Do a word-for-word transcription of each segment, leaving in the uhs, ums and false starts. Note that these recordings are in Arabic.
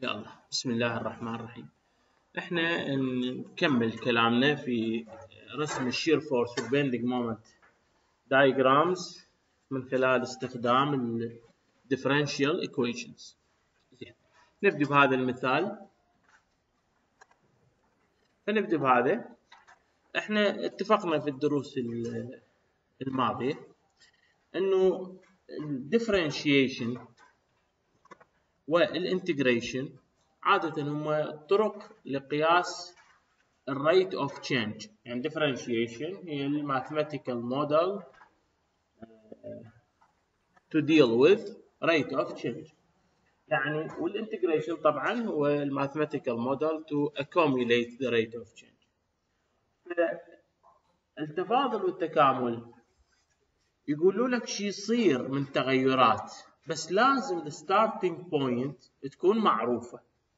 يلا بسم الله الرحمن الرحيم. احنا نكمل كلامنا في رسم الشير فورس والبندنج مومنت دايجرامز من خلال استخدام الديفرنشال ايكويشنز. زين، نبدأ بهذا المثال. فنبدأ بهذا. احنا اتفقنا في الدروس الماضية انه الديفرنشيشن والانتجريشن عادة هم طرق لقياس الريت اوف تشينج. يعني differentiation هي الماثيماتيكال موديل to deal with rate of change. يعني والانتجريشن طبعا هو الماثيماتيكال موديل to accumulate the rate of change. التفاضل والتكامل يقولوا لك شي يصير من تغيرات، بس لازم الستارتنج بوينت تكون معروفة.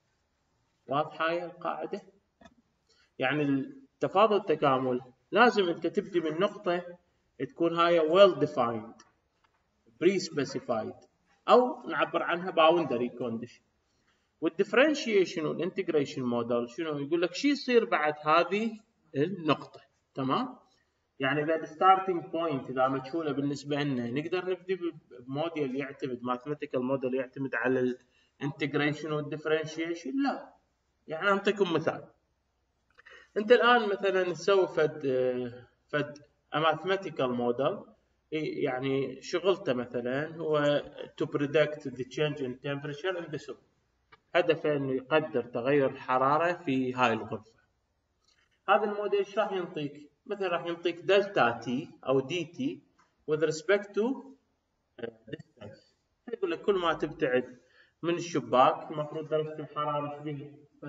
واضحة هاي القاعدة؟ يعني التفاضل والتكامل لازم انت تبدي من نقطة تكون هاي well defined pre specified او نعبر عنها boundary condition. والديفرنشيشن والانتجريشن موديل شنو يقول لك شي يصير بعد هذه النقطة. تمام؟ يعني اذا الستارتنج بوينت اذا مجهولة بالنسبة لنا نقدر نبدي بموديل يعتمد ماثيماتيكال موديل يعتمد على الانتجريشن والديفرنشيشن؟ لا. يعني اعطيكم مثال. انت الان مثلا تسوي فد فد ماثيماتيكال موديل، يعني شغلته مثلا هو to predict the change in temperature in the soil. هدفه انه يقدر تغير الحراره في هاي الغرفه. هذا الموديل ايش راح ينطيك؟ مثلا راح ينطيك دلتا تي او دي تي with respect to distance. يقول لك كل ما تبتعد من الشباك المفروض درجه الحراره ايش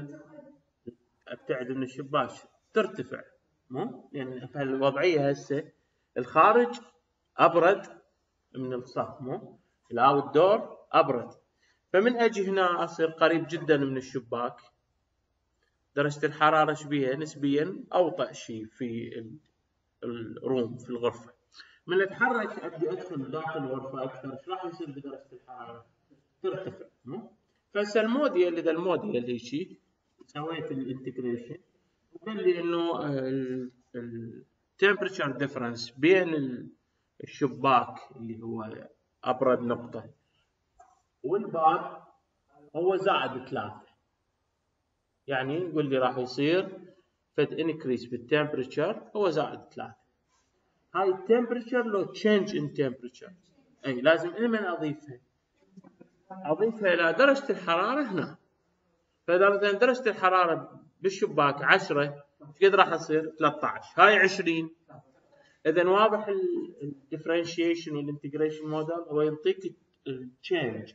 ابتعد من الشباك ترتفع. مو يعني في الوضعيه هسه الخارج ابرد من الصف، مو الاوت دور ابرد، فمن اجي هنا اصير قريب جدا من الشباك درجه الحراره ايش بيها نسبيا اوطى شيء في الروم في الغرفه. من اتحرك ابدي ادخل داخل الغرفه اكثر ايش راح يصير بدرجه الحراره؟ ترتفع. مو فهسه الموديل اذا الموديل هيجي سويت الانتجريشن وقال لي انه التمبرتشر ديفرنس بين الشباك اللي هو ابرد نقطه والباب هو زائد ثلاثة. يعني يقول لي راح يصير فد انكريس بالتمبرتشر هو زائد ثلاثة. هاي التمبرتشر لو تشينج ان تمبرتشر، اي لازم لمن اضيفها؟ اضيفها الى درجه الحراره هنا. فاذا مثلا درجه الحراره بالشباك عشرة قد راح تصير ثلاثة عشر، هاي عشرين. اذا واضح الديفرنشيشن والانتجريشن موديل هو يعطيك التشينج.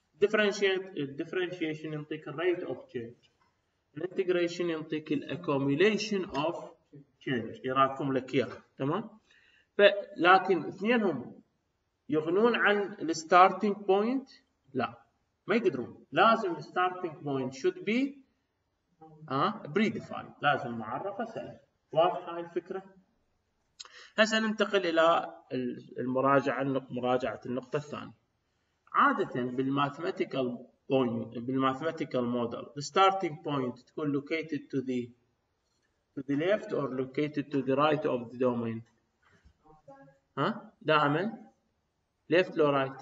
الديفرنشيشن يعطيك الريت اوف تشينج، الانتجريشن يعطيك الاكوميليشن اوف تشينج يراكم لك اياه. تمام؟ فلكن اثنينهم يغنون عن الستارتنج بوينت؟ لا، ما يقدرون. لازم الستارتنج بوينت should be اه بريديفايند، لازم معرفه سهله. واضحه هاي الفكره؟ هسه ننتقل الى المراجعه مراجعه النقطه الثانيه. عاده بالماثيماتيكال بوينت بالماثيماتيكال موديل the starting point تكون located to the to the left or located to the right of the domain. ها دائما left or right؟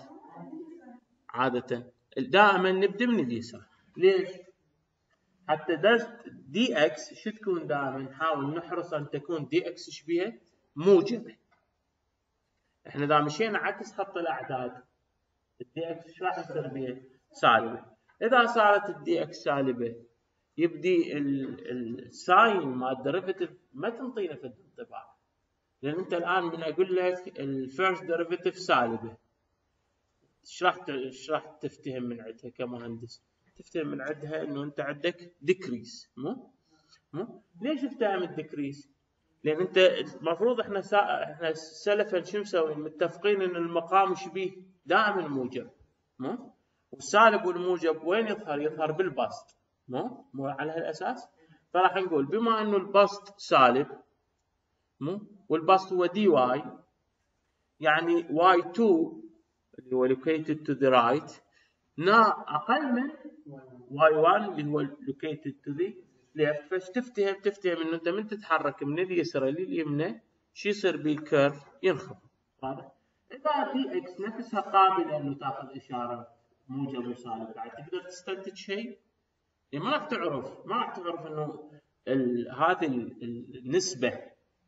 عاده دائما نبدا من اليسار. ليش؟ حتى درجة دي اكس شو تكون دائما نحاول نحرص ان تكون دي اكس ايش بيها؟ موجبه. احنا اذا مشينا عكس خط الاعداد الدي اكس ايش راح يصير بيها؟ سالبه. اذا صارت الدي اكس سالبه يبدي الساين مال الديريفيتيف ما تنطينا في الانطباع، لان انت الان من اقول لك الفيرست ديريفيتيف سالبه ايش راح ايش راح تفتهم من عندها كمهندس؟ تفتهم من عندها انه انت عندك ديكريس. مو مو ليش افتهم الديكريس؟ لان انت المفروض احنا سا... احنا سلفا شو مسوي؟ متفقين ان المقام ايش بيه؟ دائما موجب. مو والسالب والموجب وين يظهر؟ يظهر بالبسط. مو مو على هالاساس. فراح نقول بما انه البسط سالب مو والبسط هو دي واي، يعني واي اثنين اللي هو located to the right نا اقل من واي واحد اللي هو located to the left. فايش تفتهم؟ تفتهم انه انت من تتحرك من اليسرى لليمنى شو يصير بالكيرف؟ ينخفض. واضح؟ اذا دي اكس نفسها قابله انه تاخذ اشاره موجب وسالب، بعد تقدر تستنتج شيء؟ يعني ما راح تعرف ما راح تعرف انه هذه النسبه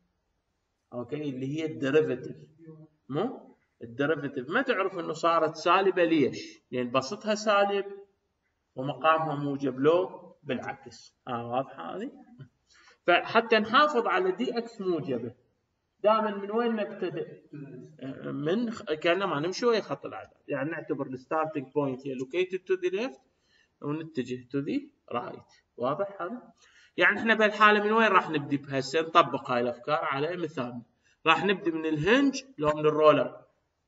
اوكي اللي هي الديريفيتيف، مو الديريفيتيف ما تعرف انه صارت سالبه. ليش؟ لان بسطها سالب ومقامها موجب، لو بالعكس. اه واضحه هذه؟ فحتى نحافظ على دي اكس موجبه دائما من وين نبتدئ؟ من كانما نمشي ويا خط الاعداد، يعني نعتبر الستارتنج بوينت هي located to the left ونتجه to the right. واضح هذا؟ يعني احنا بهالحاله من وين راح نبدي بهسه؟ نطبق هاي الافكار على مثال. راح نبدي من الهنج لو من الرولر؟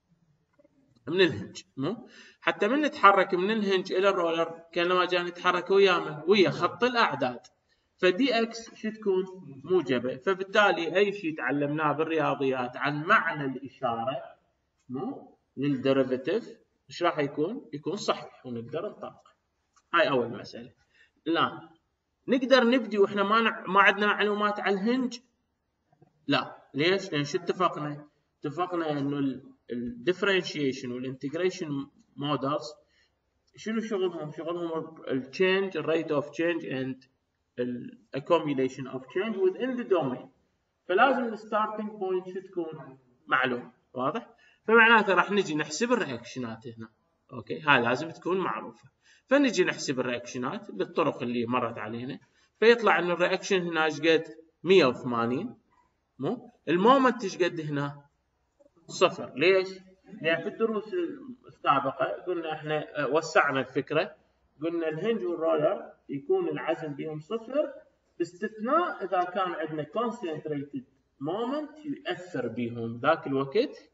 من الهنج، مو حتى من نتحرك من الهنج الى الرولر كانما جاي نتحرك ويا من؟ ويا خط الاعداد. فدي اكس شو تكون؟ موجبه. فبالتالي اي شيء تعلمناه بالرياضيات عن معنى الاشاره مو للديريفيتيف ايش راح يكون؟ يكون صحيح ونقدر نطبق. هاي اول مساله. الان نقدر نبدي واحنا ما نع... ما عندنا معلومات عن الهنج؟ لا. ليش؟ لان شو اتفقنا؟ اتفقنا انه الديفرنشيشن والانتجريشن مودلز شنو شغلهم؟ شغلهم التشينج الريت اوف تشينج اند الاكوميليشن اوف تشينج within the domain. فلازم الستارتنج بوينت شو تكون؟ معلوم. واضح؟ فمعناته راح نجي نحسب الرياكشنات هنا. اوكي هاي لازم تكون معروفه. فنجي نحسب الرياكشنات بالطرق اللي مرت علينا. فيطلع انه الرياكشن هنا ايش قد؟ مية وثمانين. مو المومنت ايش قد هنا؟ صفر. ليش؟ لان في الدروس السابقه قلنا احنا وسعنا الفكره، قلنا الهنج والرولر يكون العزم بهم صفر باستثناء اذا كان عندنا concentrated moment يؤثر بهم ذاك الوقت.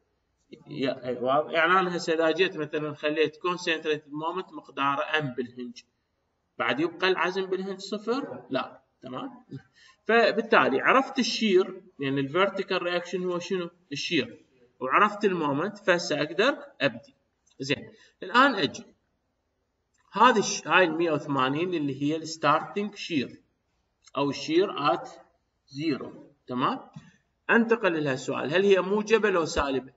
يعني انا هسه اذا جيت مثلا خليت concentrated moment مقداره ام بالهنج، بعد يبقى العزم بالهنج صفر؟ لا. تمام. فبالتالي عرفت الشير، لان الفيرتيكال رياكشن هو شنو؟ الشير. وعرفت المومنت، فهسه اقدر ابدي. زين الان اجي هذه هاي ال مية وثمانين اللي هي الستارتنج شير او الشير ات زيرو. تمام. انتقل لها السؤال، هل هي موجبه لو سالبه؟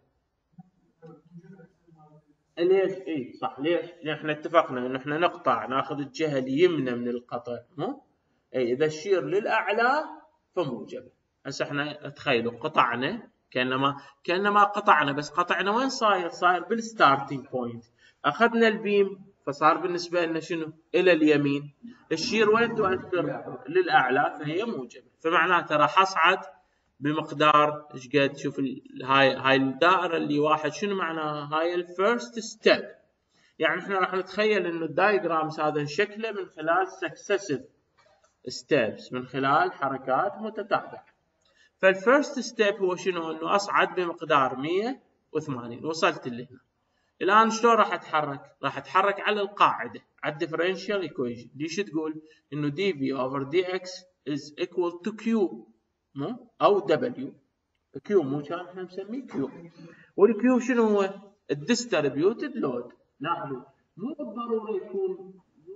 ليش؟ اي صح. ليش؟ لان احنا اتفقنا انه احنا نقطع ناخذ الجهه اليمنى من القطع، مو؟ اي اذا الشير للاعلى فموجبه. هسه احنا تخيلوا قطعنا كانما كانما قطعنا، بس قطعنا وين صاير؟ صاير بالستارتنج بوينت. اخذنا البيم فصار بالنسبه لنا شنو؟ الى اليمين. الشير وين تؤثر؟ للاعلى، فهي موجبه. فمعناته راح اصعد بمقدار ايش قد؟ شوف هاي هاي الدائره اللي واحد، شنو معناها؟ هاي الفيرست ستيب. يعني احنا راح نتخيل انه الدايجرامز هذا نشكله من خلال سكسسيف ستيبس، من خلال حركات متتابعه. فالفيرست ستيب هو شنو؟ انه اصعد بمقدار مية وثمانين. وصلت لهنا. الان شلون راح اتحرك؟ راح اتحرك على القاعده، على الديفرنشال ايكويشن. دي شو تقول؟ انه دي في اوفر دي اكس از ايكوال تو كيو، مو او دبليو. كيو مو كان احنا نسميه كيو، والكيو شنو هو؟ الديستريبيوتد لود. لاحظوا مو بالضروره يكون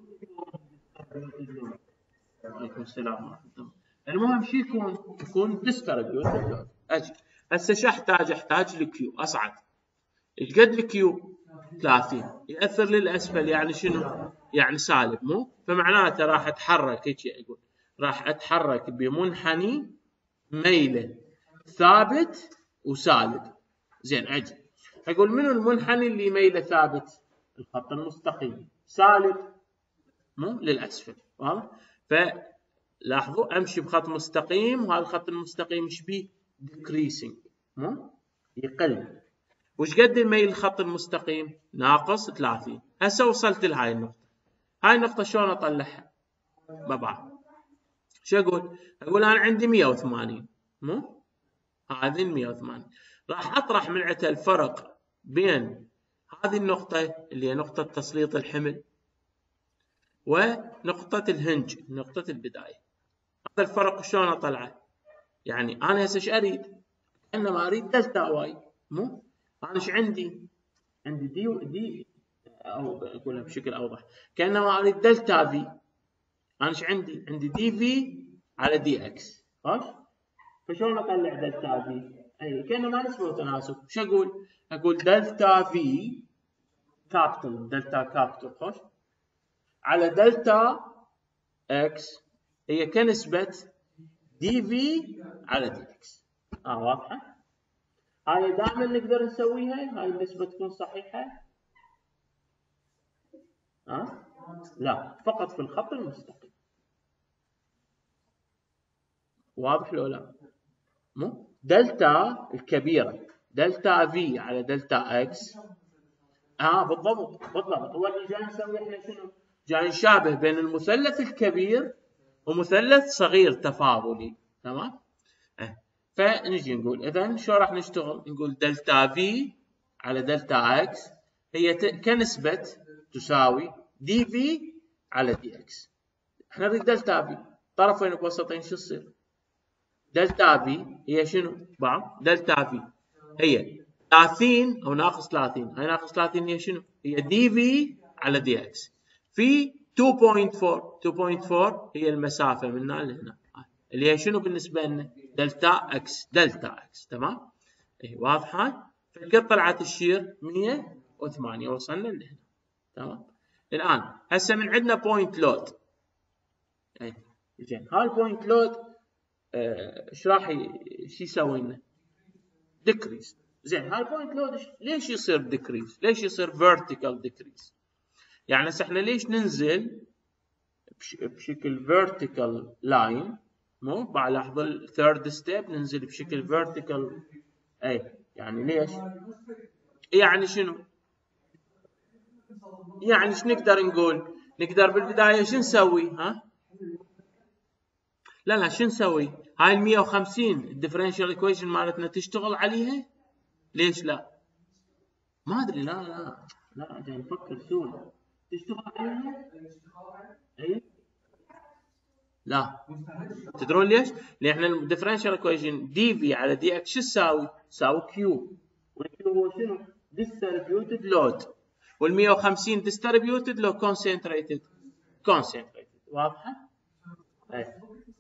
عليكم السلام ورحمه الله. المهم شو يكون؟ يكون ديستريبيوتد لود. اجي هسه شو احتاج؟ احتاج الكيو. اصعد ايش قد الكيو؟ ثلاثين. ياثر للاسفل يعني شنو؟ يعني سالب، مو؟ فمعناته راح اتحرك هيك اقول، راح اتحرك بمنحني ميله ثابت وسالب. زين اجي اقول منو المنحني اللي ميله ثابت؟ الخط المستقيم. سالب مو للاسفل. واضح؟ فلاحظوا امشي بخط مستقيم، وهذا الخط المستقيم ايش بيه؟ ديكريسنج، مو؟ يقل. وش قد يميل الخط المستقيم؟ ناقص ثلاثين. هسه وصلت لهاي النقطه. هاي النقطه شلون اطلعها؟ ما بعرف. شو اقول؟ اقول انا عندي مية وثمانين، مو؟ هذه مية وثمانين. راح اطرح من عندها الفرق بين هذه النقطه اللي هي نقطه تسليط الحمل ونقطه الهنج، نقطه البدايه. هذا الفرق شلون اطلعه؟ يعني انا هسه ايش اريد؟ انما اريد دلتا واي، مو؟ انا ايش عندي؟ عندي دي دي او اقولها بشكل اوضح، كانما اريد دلتا في، انا ايش عندي؟ عندي دي في على دي اكس، خلاص؟ فشلون اطلع دلتا في؟ اي كانما نسبه وتناسب، شو اقول؟ اقول دلتا في كابيتال، دلتا كابيتال، خلاص؟ على دلتا اكس هي كنسبه دي في على دي اكس. اه واضحه؟ هاي دائما نقدر نسويها، هاي النسبه تكون صحيحه؟ ها؟ أه؟ لا، فقط في الخط المستقيم. واضح لو لا؟ مو دلتا الكبيره، دلتا في على دلتا اكس. اه بالضبط بالضبط، هو اللي جاي نسوي احنا شنو؟ جاي نشابه بين المثلث الكبير ومثلث صغير تفاضلي، تمام؟ اه. فنجي نقول اذا شو راح نشتغل؟ نقول دلتا في على دلتا اكس هي كنسبه تساوي دي في على دي اكس. احنا نريد دلتا في طرفين وسطين، شو تصير؟ دلتا في هي شنو؟ بعض دلتا في هي ثلاثين او ناقص ثلاثين، هاي ناقص ثلاثين هي شنو؟ هي دي في على دي اكس في اثنين فاصلة أربعة، اثنين فاصلة أربعة هي المسافه من هنا لهنا، اللي هي شنو بالنسبه لنا؟ دلتا اكس، دلتا اكس، تمام؟ اي واضحه؟ فكر طلعت الشير مية وثمانية، وصلنا لهنا، تمام؟ الان هسه من عندنا بوينت لود. اي زين، هاي البوينت لود ايش راح شو يسوي لنا؟ ديكريس. زين، هاي البوينت لود ليش يصير ديكريس؟ ليش يصير فيرتيكال ديكريس؟ يعني هسه احنا ليش ننزل بشكل فيرتيكال لاين؟ مو بعد لحظه الثيرد ستيب ننزل بشكل فيرتيكال. اي يعني ليش؟ يعني شنو؟ يعني ايش نقدر نقول؟ نقدر بالبدايه شو نسوي؟ ها؟ لا لا، شو نسوي؟ هاي ال مية وخمسين الديفرنشال ايكويشن مالتنا تشتغل عليها؟ ليش لا؟ ما ادري، لا لا لا، جاي نفكر سوي تشتغل عليها؟ اي لا، تدرون ليش؟ لان احنا الديفرنشال ايكويشن دي في على دي اكس شو تساوي؟ تساوي كيو، والكيو هو شنو؟ ديستريبيوتد لود، وال مية وخمسين ديستريبيوتد لو كونسنتريتد؟ كونسنتريتد. واضحه؟ اي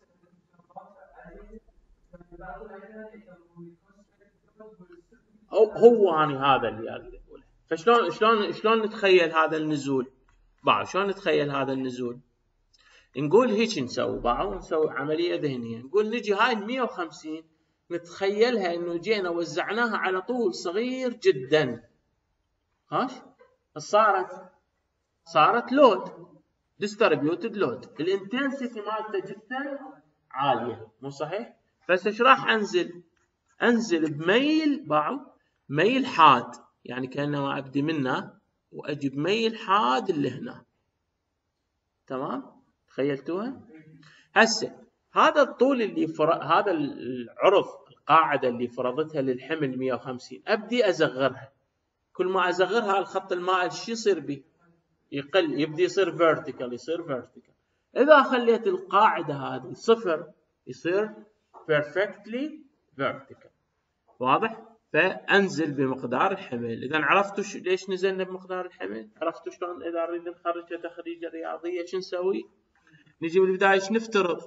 هو هو انا هذا اللي اريد اقوله. فشلون شلون شلون نتخيل هذا النزول؟ بعد شلون نتخيل هذا النزول؟ نقول هيك نسوي بعض، نسوي عمليه ذهنيه، نقول نجي هاي ال مية وخمسين نتخيلها انه جينا وزعناها على طول صغير جدا، هاش صارت صارت لود، ديستريبيوتد لود، الانتنسيتي مالته جدا عاليه، مو صحيح؟ بس ايش راح انزل؟ انزل بميل بعض، ميل حاد، يعني كانما ابدي منه واجي بميل حاد لهنا، تمام؟ تخيلتوها؟ هسه هذا الطول اللي فر... هذا العرض، القاعده اللي فرضتها للحمل مية وخمسين، ابدي ازغرها، كل ما ازغرها الخط المائل شو يصير به؟ يقل، يبدي يصير فيرتيكال، يصير فيرتيكال. اذا خليت القاعده هذه صفر يصير بيرفكتلي فيرتيكال. واضح؟ فانزل بمقدار الحمل. اذا عرفتوا ش... ليش نزلنا بمقدار الحمل؟ عرفتوا شلون اذا نريد نخرجها تخريجه رياضيه شو نسوي؟ نجي بالبدايه ايش نفترض؟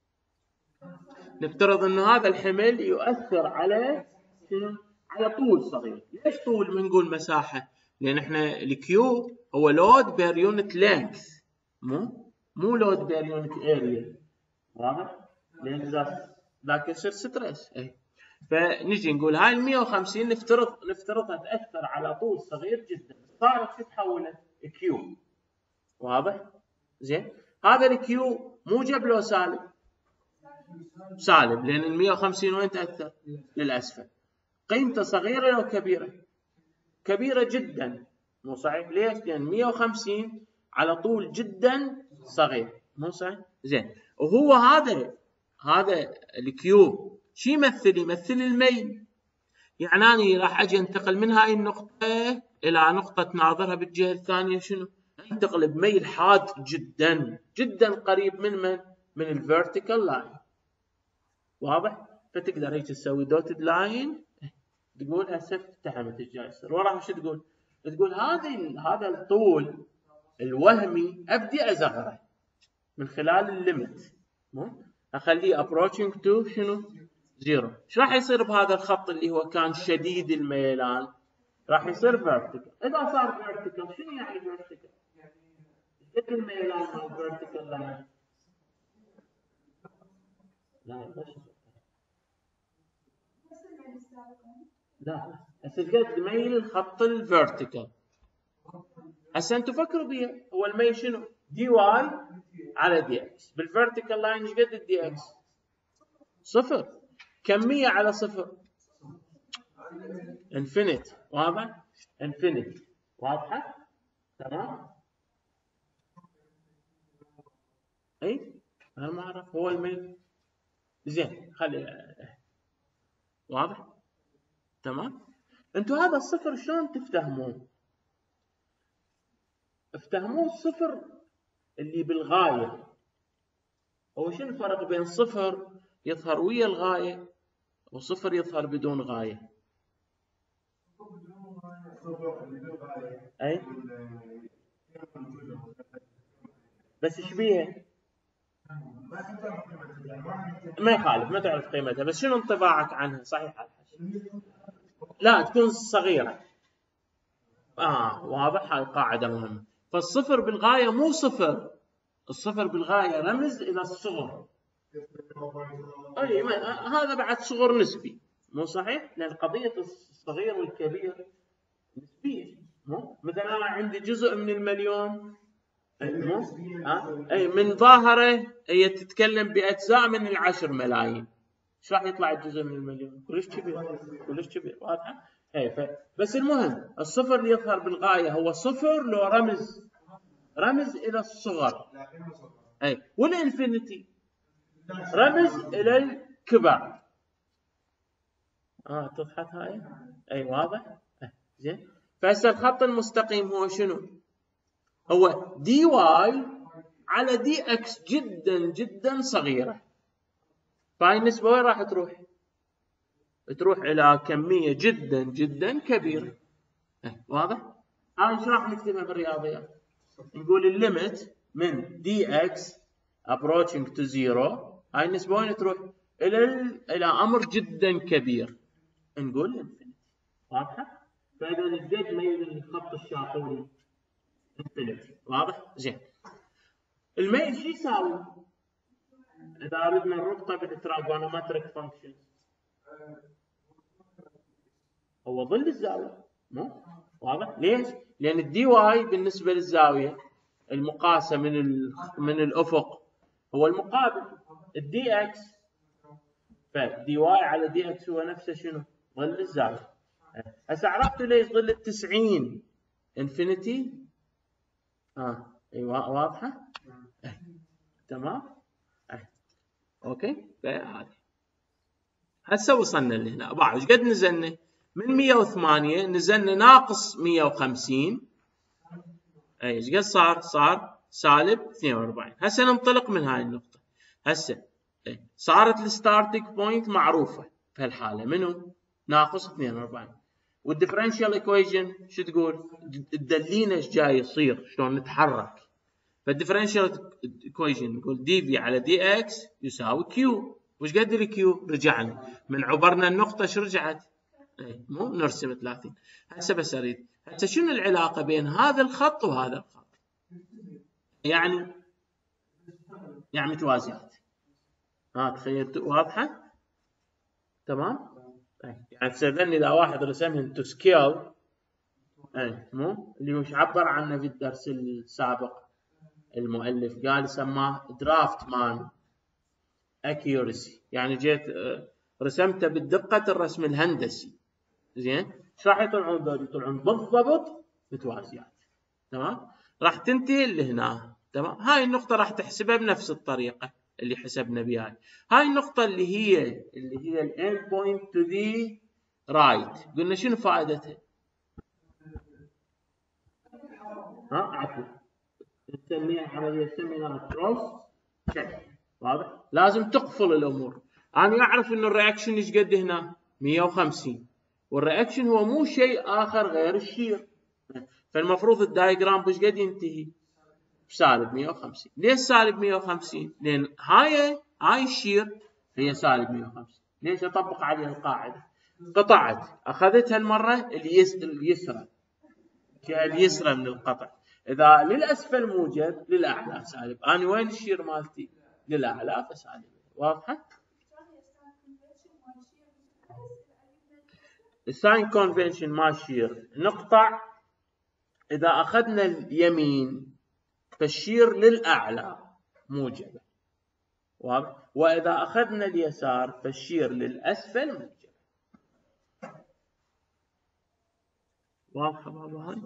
نفترض انه هذا الحمل يؤثر على شنو؟ على طول صغير. ليش طول ما نقول مساحه؟ لان احنا الكيو هو لود بير يونت لينث، مو مو لود بير يونت اريا. واضح؟ لان اذا ذاك يصير ستريس. اي فنجي نقول هاي ال مية وخمسين نفترض نفترضها تاثر على طول صغير جدا، صارت شو تحولت؟ كيو. واضح؟ زين، هذا الكيو موجب لو سالب؟ سالب، لان ال مية وخمسين وين تاثر؟ للاسفل. قيمته صغيره لو كبيره؟ كبيره جدا، مو صحيح؟ ليش؟ لان مية وخمسين على طول جدا صغير، مو صحيح؟ زين، وهو هذا هذا الكيو شو يمثل؟ يمثل الميل. يعني انا راح اجي انتقل من هاي النقطه الى نقطه ناظرها بالجهه الثانيه، شنو؟ انتقل بميل حاد جدا جدا قريب من من؟ من الفيرتيكال لاين. واضح؟ فتقدر هيك تسوي دوتد لاين، تقول هسه افتحمت ايش جاي يصير. وراها شو تقول؟ تقول هذه هذا الطول الوهمي ابدي ازغره من خلال الليمت، اخليه approaching to شنو؟ زيرو. ايش راح يصير بهذا الخط اللي هو كان شديد الميلان؟ راح يصير vertical. اذا صار vertical شنو يعني vertical؟ قد الميلان مال vertical line؟ لا بس لا هسه قد ميل الخط الفيرتيكال. هسه انتم فكروا بيها، هو الميل شنو؟ دي واي على دي اكس. بالفيرتيكال لاين ايش قد الدي اكس؟ صفر. كمية على صفر انفينيت. واضح؟ انفينيت. واضحة؟ تمام؟ اي انا ما اعرف هو الميل. زين خلي واضح؟ تمام؟ انتوا هذا الصفر شلون تفتهموه؟ افتهموه الصفر اللي بالغاية. هو شنو الفرق بين صفر يظهر ويا الغاية وصفر يظهر بدون غاية؟ اي بس ايش بيها؟ ما يخالف ما تعرف قيمتها، بس شنو انطباعك عنها؟ صحيح لا تكون صغيرة. اه واضح، هاي قاعدة مهمة. فالصفر بالغاية مو صفر، الصفر بالغاية رمز إلى الصغر. أي هذا بعد صغر نسبي، مو صحيح؟ لأن قضية الصغير والكبير نسبية. مو مثلا أنا عندي جزء من المليون، مو آه؟ أي من ظاهرة هي تتكلم بأجزاء من العشر ملايين. إيش راح يطلع الجزء من المليون؟ كلش كبير، كلش كبير. واضحة؟ أي ف... بس المهم الصفر اللي يظهر بالغاية هو صفر لو رمز رمز إلى الصغر. أي والإنفينيتي رمز إلى الكبر. آه اتضحت هاي؟ أي واضح؟ أي زين. فهسه الخط المستقيم هو شنو؟ هو دي واي على دي اكس جدا جدا صغيرة. فهاي النسبة وين راح تروح؟ تروح إلى كمية جدا جدا كبيرة. أي واضح؟ هاي ايش راح نكتبها بالرياضيات؟ نقول الليمت من دي اكس approaching to zero، هاي النسبة وين تروح؟ إلى إلى أمر جدا كبير، نقول انفينيتي. واضحة؟ فإذا الزد ميل الخط الشاطئي انفينيتي. واضح؟ زين. الميل شو يساوي؟ إذا أردنا نربطه بالتراجونومتريك فانكشن هو ظل الزاوية، مو؟ واضح؟ ليش؟ لأن الدي واي بالنسبة للزاوية المقاسة من من الأفق هو المقابل الدي اكس، فدي واي على دي اكس هو نفسه شنو؟ ظل الزاوية. هسه عرفتوا ليش ظل التسعين انفينيتي؟ اه ايوه واضحة؟ أه. تمام؟ أه. اوكي؟ فهذه هسه وصلنا لهنا. بعد ايش قد نزلنا؟ من مية وثمانية نزلنا ناقص مية وخمسين. اي ايش قد صار؟ صار سالب اثنين وأربعين. هسه ننطلق من هاي النقطة. هسه صارت الستارتنج بوينت معروفة في هالحالة منو؟ ناقص اثنين وأربعين. والديفرنشال ايكويشن شو تقول؟ تدلينا ايش جاي يصير، شلون نتحرك. فالديفرنشال ايكويشن نقول دي في على دي اكس يساوي كيو. وش قد الكيو؟ رجعنا من عبرنا النقطة ايش رجعت؟ اي مو نرسم ثلاثين. هسه بس اريد هسه شنو العلاقة بين هذا الخط وهذا الخط؟ يعني يعني متوازيات. ها تخيلت واضحة؟ تمام؟ يعني تسألني إذا واحد رسمهم تو سكيل، أي مو اللي مش عبر عنه في الدرس السابق المؤلف قال سماه درافت مان اكيورسي، يعني جيت رسمته بالدقة الرسم الهندسي. زين؟ ايش راح يطلعون ذول؟ يطلعون بالضبط متوازيات. تمام؟ راح تنتهي لهنا. تمام؟ هاي النقطة راح تحسبها بنفس الطريقة اللي حسبنا بها. هاي النقطة اللي هي اللي هي ال end point to the right، قلنا شنو فائدتها؟ ها عفوا نسميها عربية نسميها cross check. واضح؟ لازم تقفل الأمور. أنا أعرف إنه الرياكشن إيش قد هنا؟ مية وخمسين، والرياكشن هو مو شيء آخر غير الشير. فالمفروض الدايجرام بش قد ينتهي؟ بسالب مئة وخمسين. ليش سالب مئة وخمسين؟ لان هاي هاي الشير هي سالب مئة وخمسين. ليش؟ اطبق عليها القاعده. قطعت اخذتها المره اليسرى، الجهه اليسرى من القطع. اذا للاسفل موجب للاعلى سالب. انا وين الشير مالتي؟ للاعلى فسالب. واضحه؟ الساين كونفنشن مال الشير نقطع اذا اخذنا اليمين فالشير للاعلى موجبه. واضح؟ واذا اخذنا اليسار فالشير للاسفل موجبه. واضحه بابا هاي؟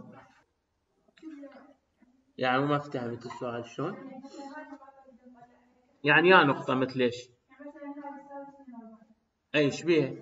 يعني ما افتهمت السؤال شلون؟ يعني يا نقطه مثل ايش؟ اي ايش بيها؟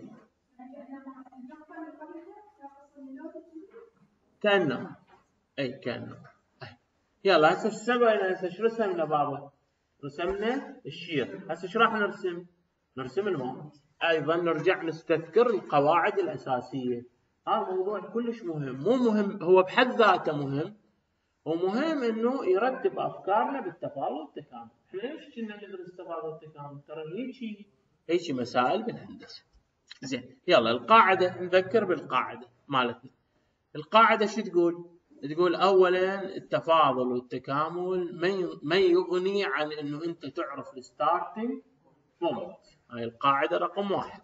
كانه اي كانه. يلا هسه ايش سوينا؟ هسه ايش رسمنا بابا؟ رسمنا الشير. هسه ايش راح نرسم؟ نرسم المومنت. ايضا نرجع نستذكر القواعد الاساسيه. هذا موضوع كلش مهم. مو مهم هو بحد ذاته مهم، ومهم انه يرتب افكارنا بالتفاضل والتكامل. احنا ليش كنا ندرس التفاضل والتكامل؟ ترى هيك هيك مسائل بالهندسه. زين يلا القاعده، نذكر بالقاعده مالتنا. القاعده شو تقول؟ تقول اولا التفاضل والتكامل ما يغني عن انه انت تعرف الستارتنج بوينت. هاي القاعده رقم واحد.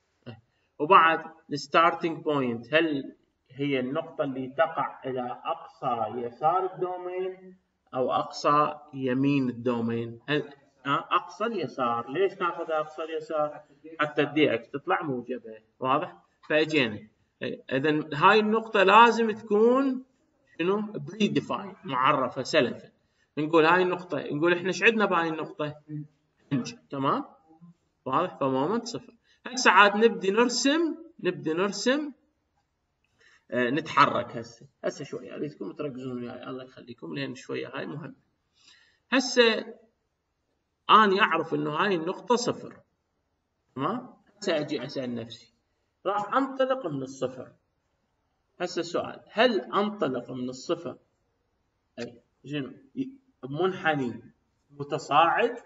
وبعد الستارتنج بوينت هل هي النقطه اللي تقع الى اقصى يسار الدومين او اقصى يمين الدومين؟ هل اقصى اليسار. ليش ناخذ اقصى اليسار؟ حتى الدي اكس تطلع موجبه. واضح؟ فاجينا اذا هاي النقطه لازم تكون شنو؟ بري ديفاين، معرفه سلفا. نقول هاي النقطه، نقول احنا ايش عندنا بهاي النقطه؟ هنج. تمام؟ واضح؟ فمومنت صفر. هسه عاد نبدي نرسم نبدي نرسم آه نتحرك. هسه هسه شويه اريدكم تركزون وياي الله يخليكم، لان شويه هاي مهمه. هسه اني اعرف انه هاي النقطه صفر. تمام؟ هسه اجي اسال نفسي راح انطلق من الصفر. هسه السؤال، هل انطلق من الصفر اي شنو منحني متصاعد؟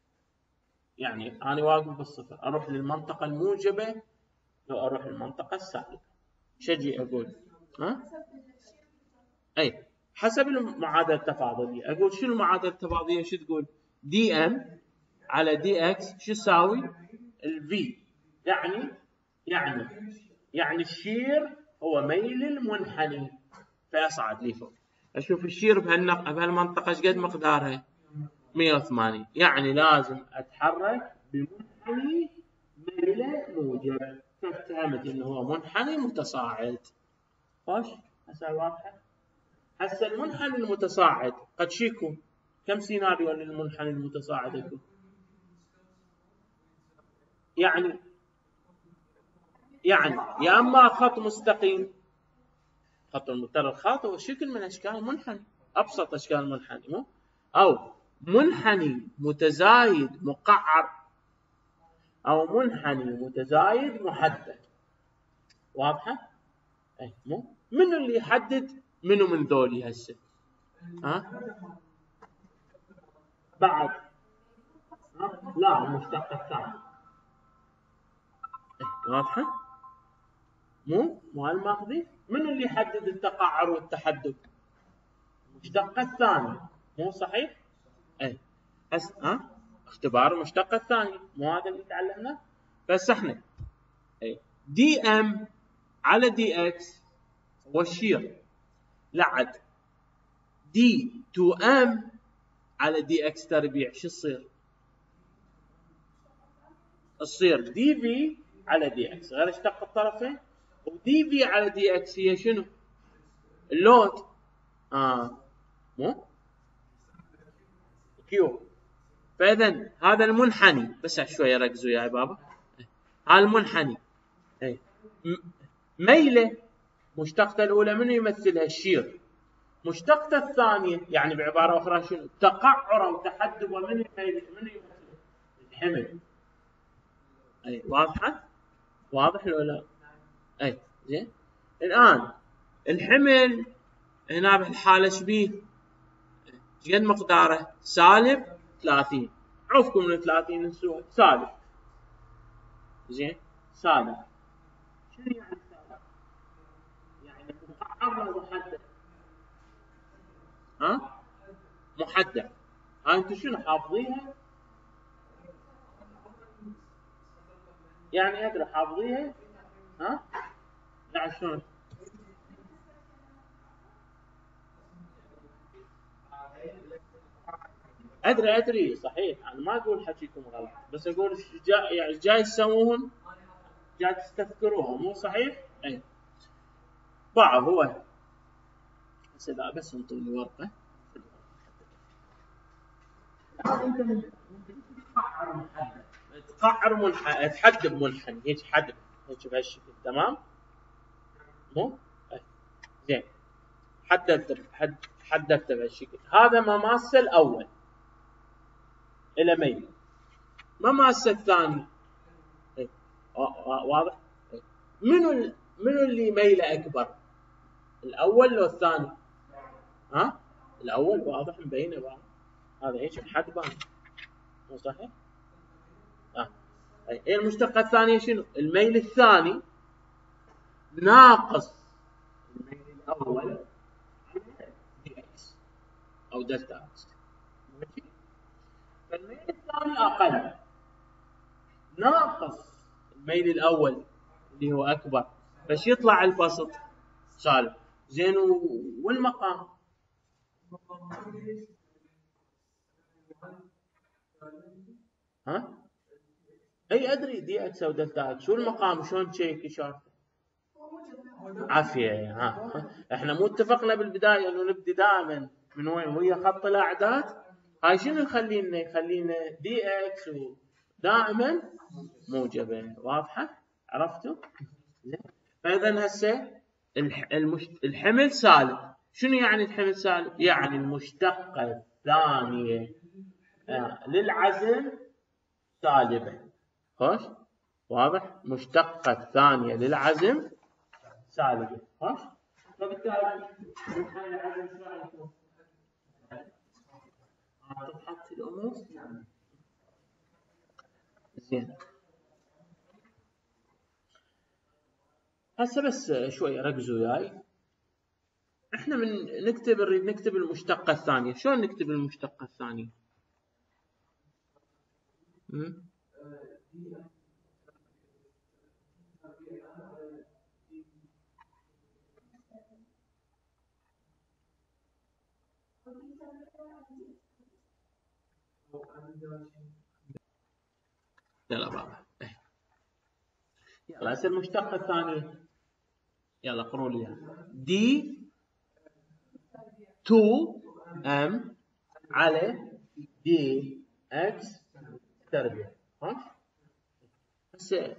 يعني انا واقف بالصفر اروح للمنطقه الموجبه لو اروح للمنطقه السالبه؟ ايش اجي اقول؟ ها؟ اي حسب المعادله التفاضليه. اقول شنو المعادله التفاضليه؟ شو تقول؟ دي ام على دي اكس شو تساوي؟ الفي. يعني يعني يعني الشير هو ميل المنحني فيصعد لي فوق. اشوف الشير بهالنق... بهالمنطقه ايش قد مقدارها؟ مئة وثمانين. يعني لازم اتحرك بمنحني ميله موجب. فافتهمت انه هو منحني متصاعد. خوش؟ هسه واضحه؟ هسه المنحني المتصاعد قد شو يكون؟ كم سيناريو للمنحني المتصاعد يكون؟ يعني يعني يا اما خط مستقيم، خط ترى الخط هو شكل من اشكال المنحني، ابسط اشكال المنحني، مو؟ او منحني متزايد مقعر، او منحني متزايد محدد. واضحه؟ اي مو؟ منو اللي يحدد منو من ذولي هسه؟ ها؟ بعد ها؟ لا المشتق الثاني. واضحه؟ مو؟ مو هالماخذين؟ منو اللي يحدد التقعر والتحدب؟ المشتق الثاني. مو صحيح؟ اي هس ها؟ اختبار المشتق الثاني، مو هذا اللي تعلمناه؟ بس احنا اي دي ام على دي اكس هو الشير. لعد دي تو ام على دي اكس تربيع شو تصير؟ تصير دي في على دي اكس غير اشتق الطرفين، ودي في على دي اكس هي شنو؟ اللود. اه مو كيو. فاذا هذا المنحني، بس شويه ركزوا يا بابا. هذا المنحني اي ميله مشتقته الاولى منو يمثلها؟ الشير. مشتقته الثانيه يعني بعباره اخرى شنو؟ تقعر وتحدب. ومن منو يمثله؟ الحمل. اي واضحه؟ واضح ولا لا؟ اي زين. الان الحمل هنا بالحالة ايش بيه؟ ايش قد مقداره؟ سالب ثلاثين. عوفكم من ثلاثين نسوه سالب. زين سالب. شنو يعني سالب؟ يعني مقعر ولا محدد؟ ها؟ محدد. ها انتم شنو حافظيها؟ يعني ادري حافظيها؟ ها؟ لا شلون؟ ادري ادري صحيح، انا ما اقول حكيكم غلط، بس اقول جاي يعني جاي تسوون، جاي تستذكروها، مو صحيح؟ اي بعض هو هسه لا بس انطوني ورقه. انت تقعر منحدر، تقعر منحنى، تحدب منحنى، هيك حدب هيك بهالشكل، تمام؟ مو؟ اي زين حددت حد حددت بهالشكل. هذا مماس الاول الى ميل. مماس الثاني اي واضح؟ اي منو منو اللي ميله اكبر؟ الاول لو الثاني؟ ها؟ الاول واضح مبينه بعد. هذا هيك محدبه مو صحيح؟ اه اي المشتقه الثانيه شنو؟ الميل الثاني ناقص الميل الاول دي اكس او دلتا اكس. ماشي؟ فالميل الثاني اقل ناقص الميل الاول اللي هو اكبر، بس يطلع البسط سالب. زين والمقام؟ ها؟ اي ادري دي اكس او دلتا اكس. شو المقام؟ شلون تشيك اشارته؟ عافيه. ها احنا مو اتفقنا بالبدايه انه نبدي دائما من وين؟ ويا خط الاعداد. هاي شنو يخلينا؟ يخلينا دي اكس دائما موجبه. واضحه؟ عرفتوا؟ زين فاذا هسه المش... الحمل سالب. شنو يعني الحمل سالب؟ يعني المشتقه الثانيه آه للعزم سالبه. خوش؟ واضح؟ مشتقه الثانيه للعزم سالبه. خوش؟ فبالتالي منحنى العزم شو راح تضحك في الامور؟ زين هسه بس شوي ركزوا وياي. احنا من نكتب نريد نكتب المشتقه الثانيه. شلون نكتب المشتقه الثانيه؟ امم يلا بابا يلا هسه المشتقه الثانيه يلا قروا لي دي تو ام على دي اكس تربيع. ها هسه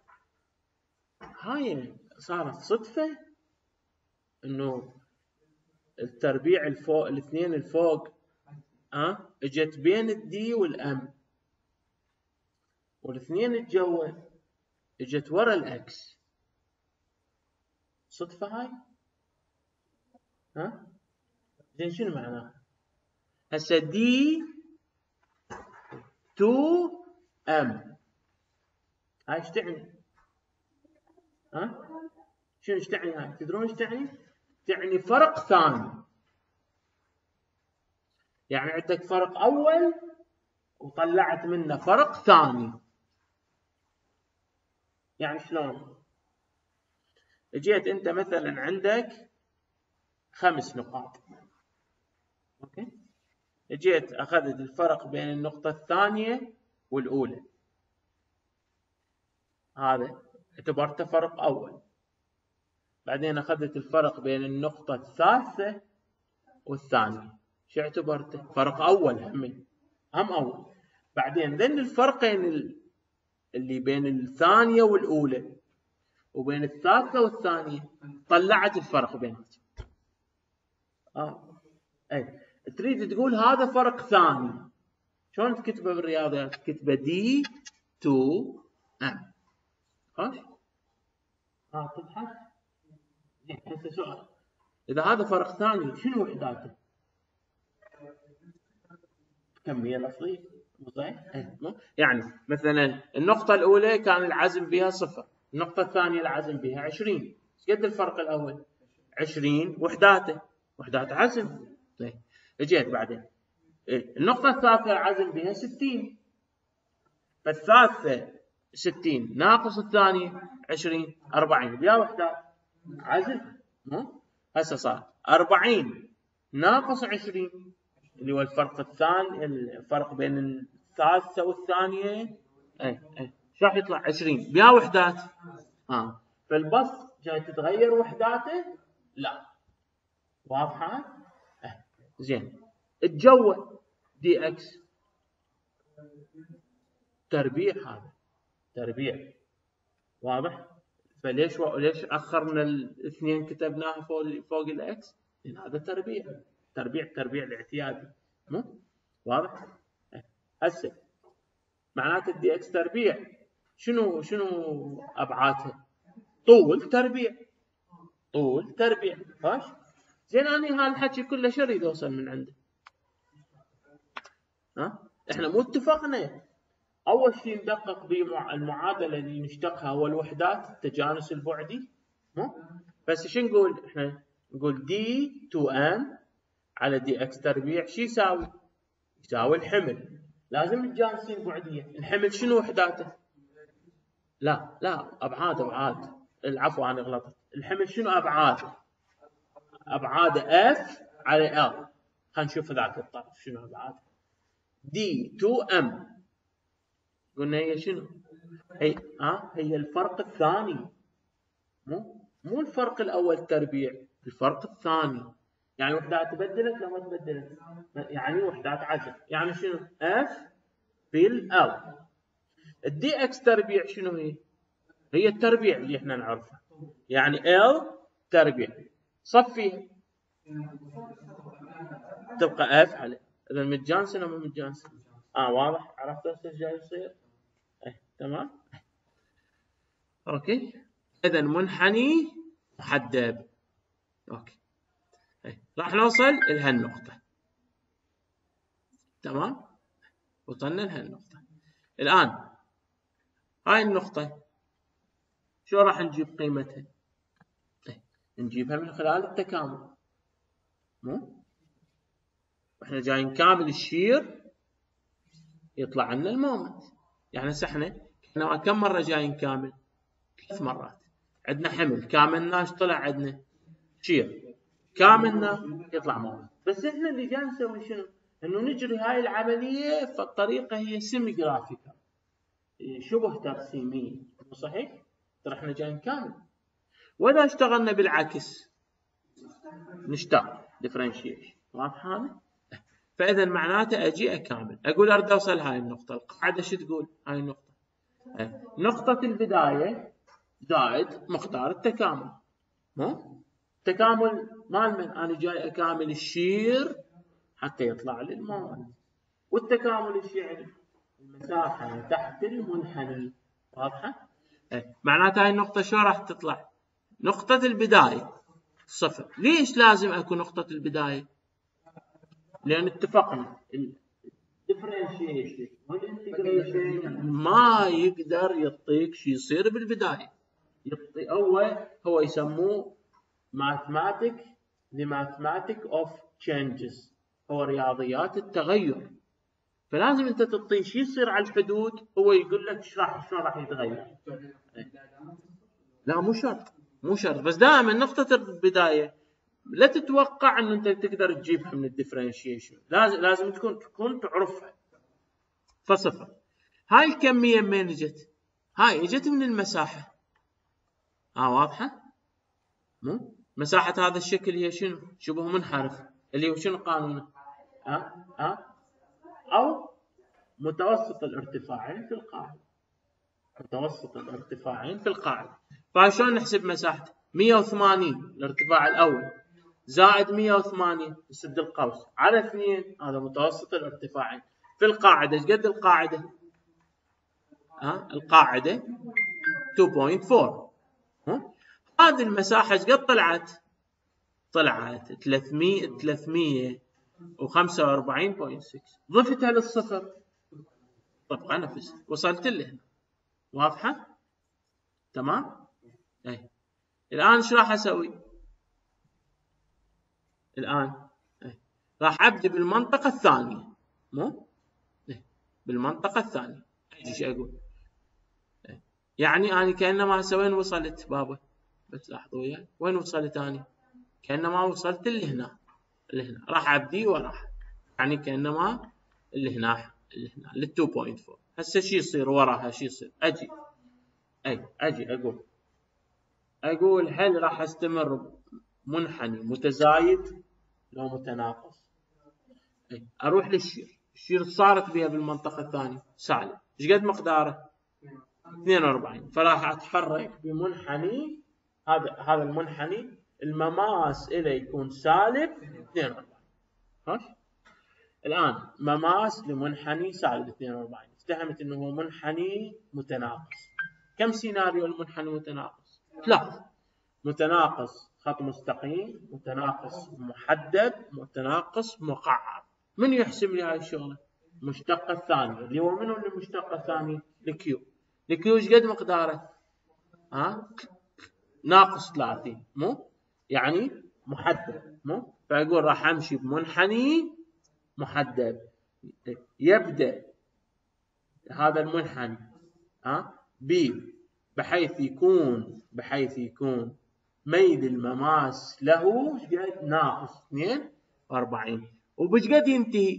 هاي صارت صدفه انه التربيع الفوق الاثنين الفوق ها أه؟ اجت بين الدي والام، والاثنين الجوا اجت ورا الاكس. صدفه هاي؟ ها زين شنو معناها؟ هسه دي تو ام هاي ايش تعني؟ ها شنو ايش تعني هاي؟ تدرون ايش تعني؟ تعني فرق ثاني. يعني عندك فرق اول وطلعت منه فرق ثاني. يعني شلون؟ اجيت انت مثلا عندك خمس نقاط، اوكي؟ اجيت اخذت الفرق بين النقطة الثانية والاولى، هذا اعتبرته فرق اول. بعدين اخذت الفرق بين النقطة الثالثة والثانية، شو اعتبرته؟ فرق اول هم هم اول. بعدين ذن الفرقين اللي بين الثانية والاولى وبين الثالثة والثانية طلعت الفرق بينهم. اه اي تريد تقول هذا فرق ثاني، شلون تكتبه بالرياضيات؟ تكتبه دي تو ام. خوش؟ ها تضحك؟ زين هسه سؤال، اذا هذا فرق ثاني شنو وحداته؟ الكميه الاصليه. صحيح؟ يعني مثلا النقطه الاولى كان العزم بها صفر، النقطه الثانيه العزم بها عشرين، ايش قد الفرق الاول؟ عشرين وحداته، وحدات عزم. طيب اجيت بعدين النقطه الثالثه العزم بها ستين، فالثالثه ستين ناقص الثانيه عشرين، أربعين بها وحدات عزم. هسه صار أربعين ناقص عشرين اللي هو الفرق الثاني، الفرق بين الثالثه والثانيه. اي اي شو راح يطلع؟ عشرين بها وحدات. اه فالبسط جاي تتغير وحداته؟ لا. واضحه؟ اه. زين الجوه دي اكس تربيع، هذا تربيع. واضح؟ فليش و... ليش اخرنا الاثنين كتبناها فوق فوق الاكس؟ لان هذا تربيع، تربيع تربيع الاعتيادي. مو واضح؟ هسه معناته الدي اكس تربيع شنو شنو ابعادها؟ طول تربيع، طول تربيع. فاش زين انا هالحكي كله شو اريد اوصل من عنده؟ ها احنا مو اتفقنا اول شيء ندقق بالمعادله اللي نشتقها هو الوحدات التجانس البعدي؟ مو بس شو نقول احنا؟ نقول دي تو ان على دي اكس تربيع شو يساوي؟ يساوي الحمل. لازم الجانسين بعديه. الحمل شنو وحداته؟ لا لا ابعاد ابعاد العفو انا غلطت. الحمل شنو ابعاده؟ ابعاده اف على ال. خلينا نشوف ذاك الطرف شنو ابعاده. دي تو ام قلنا هي شنو؟ هي ها هي الفرق الثاني، مو مو الفرق الاول تربيع، الفرق الثاني. يعني وحدات تبدلت لو ما تبدلت، يعني وحدات عزم. يعني شنو؟ اف بالال. الدي اكس تربيع شنو هي؟ هي التربيع اللي احنا نعرفها، يعني ال تربيع صفيها تبقى اف على. اذا متجانسه ولا مو متجانسه؟ اه واضح؟ عرفت ايش جاي يصير؟ ايه تمام. اوكي اذا منحني محدب. اوكي ايه. راح نوصل لهالنقطه. تمام وصلنا لهالنقطه. الان هاي النقطه شو راح نجيب قيمتها؟ ايه. نجيبها من خلال التكامل. مو احنا جاي نكامل الشير يطلع لنا المومنت. يعني هسه احنا احنا كم مره جاي نكامل؟ ثلاث مرات. عندنا حمل كاملناش طلع عندنا شير، كاملنا يطلع مومنت. بس احنا اللي جاي نسوي شنو؟ انه نجري هاي العمليه فالطريقه هي سيمي جرافيكال، شبه ترسيميه. صحيح؟ ترى احنا جاي نكامل. واذا اشتغلنا بالعكس نشتغل ديفرنشيشن. واضح هذا؟ فاذا معناته اجي اكامل، اقول اريد اوصل هاي النقطه. القاعده شو تقول؟ هاي النقطه نقطه البدايه زائد مقدار التكامل. مو تكامل مال من؟ انا جاي اكامل الشير حتى يطلع لي المومنت. والتكامل ايش يعني؟ المساحه تحت المنحني. واضحه؟ معناته هاي النقطه شو راح تطلع؟ نقطه البدايه صفر. ليش لازم اكو نقطه البدايه؟ لان اتفقنا الديفرنشيشن والانتجريشن ما يقدر يعطيك شيء يصير بالبدايه. يعطي اول هو يسموه mathematic the mathematic of changes، هو رياضيات التغير. فلازم انت تعطيه شيء يصير على الحدود هو يقول لك ايش راح شلون راح يتغير. لا مو شرط، مو شرط، بس دائما نقطه البدايه لا تتوقع انه انت تقدر تجيبها من الديفرنشيشن. لازم لازم تكون تكون تعرفها. فصفر. هاي الكميه منين اجت؟ هاي اجت من المساحه. اه واضحه؟ مو مساحه هذا الشكل هي شنو؟ شبه منحرف اللي هو شنو قانونه؟ ها أه؟ ها أه؟ او متوسط الارتفاعين في القاعده. متوسط الارتفاعين في القاعده. فشلون نحسب مساحته؟ مئة وثمانين الارتفاع الاول زائد مئة وثمانين نسد القوس على اثنين، هذا متوسط الارتفاعين في القاعده. ايش قد القاعده؟ ها القاعده اثنين فاصلة أربعة. ها هذه المساحه ايش قد طلعت؟ طلعت ثلاثمية ثلاثمية وخمسة وأربعين فاصلة ستة، ضفتها للصفر طبقة نفسها وصلت لهنا. واضحة؟ تمام؟ اي الآن ايش راح اسوي؟ الآن اي راح ابدي بالمنطقة الثانية، مو؟ اي بالمنطقة الثانية. اجي ايش اقول؟ اي يعني انا كأنما هسه وين وصلت بابا؟ بس لاحظوا وياي وين وصلت اني؟ كأنما وصلت لهنا لهنا، راح ابدي وراح يعني كأنما اللي هنا اللي هنا لل اثنين فاصلة أربعة. هسه شو يصير وراها؟ شو يصير؟ اجي اي اجي اقول اقول هل راح استمر منحني متزايد لو متناقص؟ اي اروح للشير، الشير صارت بها بالمنطقه الثانيه سالب، ايش قد مقداره؟ اثنين وأربعين، فراح اتحرك بمنحني هذا هذا المنحني المماس له يكون سالب اثنين وأربعين. خلاص الان مماس لمنحني سالب اثنين وأربعين، افتهمت انه هو منحني متناقص. كم سيناريو المنحني متناقص؟ ثلاث: متناقص خط مستقيم، متناقص محدب، متناقص مقعر. من يحسب لي هاي الشغله؟ المشتقه الثانيه اللي هو منو اللي المشتقه الثانيه؟ الكيو. الكيو ايش قد مقداره؟ ها ناقص ثلاثين، مو يعني محدب، مو فاقول راح امشي بمنحني محدب. يبدا هذا المنحني ها ب بحيث يكون بحيث يكون ميل المماس له قد ناقص اثنين وأربعين، وبش قد ينتهي؟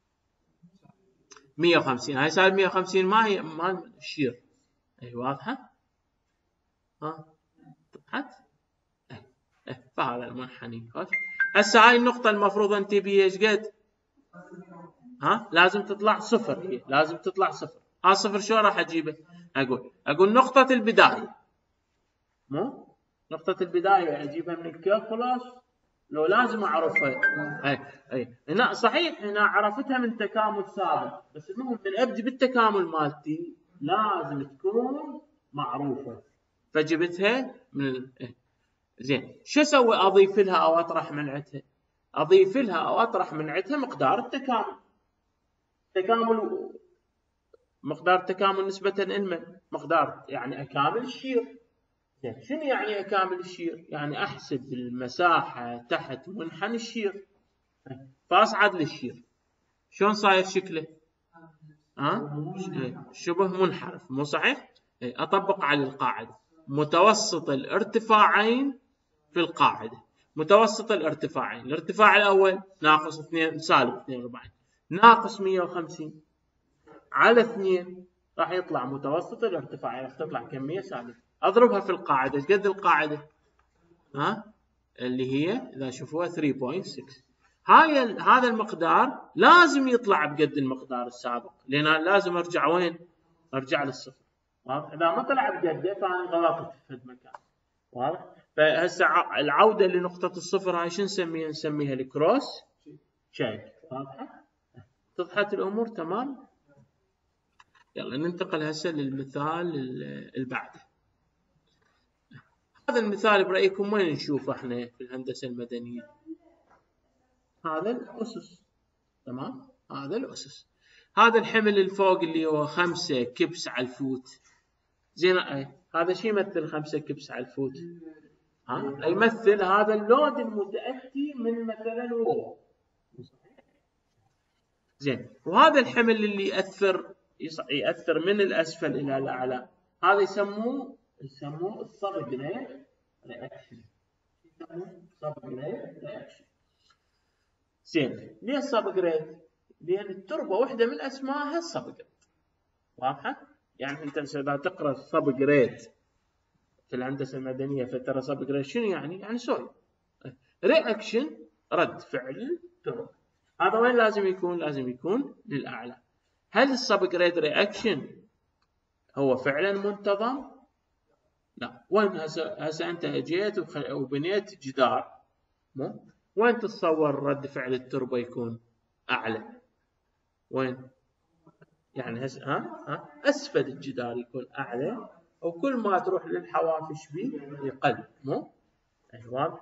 مية وخمسين. هاي سالب مية وخمسين ما هي مال الشير. اي واضحه؟ ها طلعت؟ اي اي فهذا المنحني. هسه هاي النقطه المفروض انت بيها ايش قد؟ ها لازم تطلع صفر، هي لازم تطلع صفر. ها صفر شو راح اجيبه؟ اقول اقول نقطه البدايه، مو نقطة البداية أجيبها من الكالكولاس لو لازم أعرفها. أي أي هنا صحيح هنا عرفتها من تكامل سابق، بس المهم من أبدي بالتكامل مالتي لازم تكون معروفة، فجبتها من ال... إيه. زين شو أسوي؟ أضيف لها أو أطرح من عندها؟ أضيف لها أو أطرح من عندها مقدار التكامل. تكامل مقدار التكامل نسبة لمن؟ مقدار يعني أكامل الشير. شنو يعني أكامل الشير؟ يعني أحسب المساحة تحت منحنى الشير، فأصعد للشير. شلون صاير شكله؟ ها؟ شبه منحرف، مو صحيح؟ أطبق على القاعدة متوسط الارتفاعين في القاعدة. متوسط الارتفاعين، الارتفاع الأول ناقص اثنين سالب اثنين وأربعين ناقص مية وخمسين على اثنين راح يطلع متوسط الارتفاعين، راح تطلع كمية سالب. اضربها في القاعده، ايش قد القاعده؟ ها اللي هي اذا شوفوها ثلاثة فاصلة ستة. هاي هذا المقدار لازم يطلع بقد المقدار السابق، لان لازم ارجع وين؟ ارجع للصفر. واضح؟ اذا ما طلع بقده فانا غلطت في المكان. واضح؟ فهسه العوده لنقطه الصفر هاي شو نسميها؟ نسميها الكروس تشيك. واضحه؟ اتضحت الامور تمام؟ يلا ننتقل هسه للمثال اللي بعده. هذا المثال برأيكم وين نشوفه احنا في الهندسة المدنية؟ هذا الأسس، تمام؟ هذا الأسس. هذا الحمل الفوق اللي هو خمسة كبس على الفوت. زين هذا شو يمثل خمسة كبس على الفوت؟ ها؟ يمثل هذا اللود المتأتي من مثلا رو. زين وهذا الحمل اللي يأثر يأثر من الأسفل إلى الأعلى، هذا يسموه يسموه السبجريد رياكشن. يسموه سبجريد رياكشن. زين ليه السبجريد؟ لأن التربة واحدة من أسمائها السبجريد. واضحة؟ يعني أنت إذا تقرأ السبجريد في الهندسة المدنية فترى سبجريد شنو يعني؟ يعني سوري رياكشن رد فعل التربة. هذا وين لازم يكون؟ لازم يكون للأعلى. هل السبجريد رياكشن هو فعلا منتظم؟ لا. وين هسه هسه انت اجيت وبنيت جدار، مو وين تتصور رد فعل التربه يكون اعلى؟ وين؟ يعني هسه ها ها اسفل الجدار يكون اعلى، وكل ما تروح للحوافش بيه يقل، مو؟ ايوه.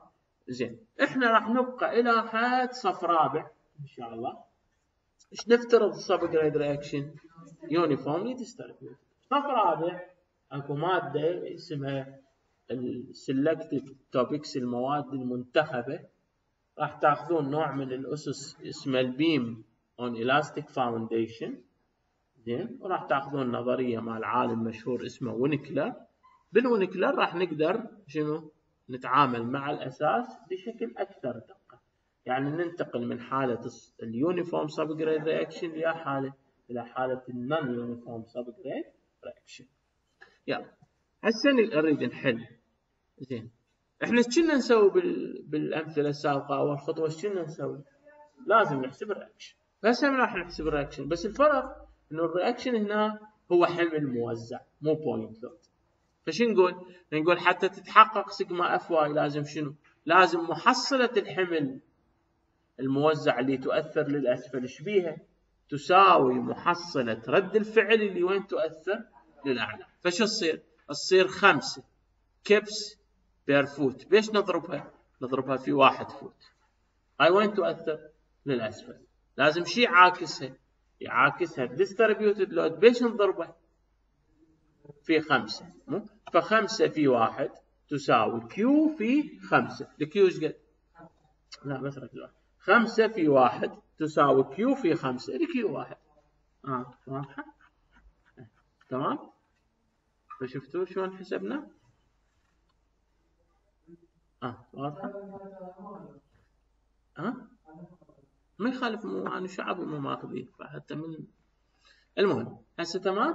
زين احنا راح نبقى الى حد صف رابع ان شاء الله. ايش نفترض السب جريد رياكشن؟ يونيفورملي ديستريبيوتد. صف رابع اكو ماده اسمها السلكتد توبكس، المواد المنتخبه. راح تاخذون نوع من الاسس اسمه البيم اون الاستيك فاونديشن. زين وراح تاخذون نظريه مع عالم مشهور اسمه وينكلر. بالوينكلر راح نقدر شنو؟ نتعامل مع الاساس بشكل اكثر دقه، يعني ننتقل من حاله اليونيفورم سب جريد رياكشن الى حاله الى حاله النون يونيفورم سب جريد رياكشن. يلا هسه نريد نحل. زين احنا ايش كنا نسوي بال... بالامثله السابقه؟ اول خطوه ايش كنا نسوي؟ لازم نحسب الرياكشن. هسه راح نحسب الرياكشن، بس الفرق انه الرياكشن هنا هو حمل موزع مو بوينت لود. فشو نقول؟ نقول حتى تتحقق سيجما اف واي لازم شنو؟ لازم محصله الحمل الموزع اللي تؤثر للاسفل ايش بيها؟ تساوي محصله رد الفعل اللي وين تؤثر؟ للاعلى. فشو تصير؟ تصير خمسة كبس بير فوت. بيش نضربها؟ نضربها في واحد فوت. هاي وين تؤثر؟ للاسفل. لازم شيء عاكسها، يعاكسها الديستريبيوتد لود. بيش نضربه؟ في خمسة. مو؟ فخمسة في واحد تساوي كيو في خمسة. الكيو ايش قد؟ لا بس ركز. خمسة في واحد تساوي كيو في خمسة. الكيو واحد. اه واضحة؟ تمام؟ فشفتوا شلون حسبنا؟ اه واضحة؟ ها؟ آه؟ ما يخالف، مو انا شعبي مو ماخذين فحتى من المهم. هسه تمام؟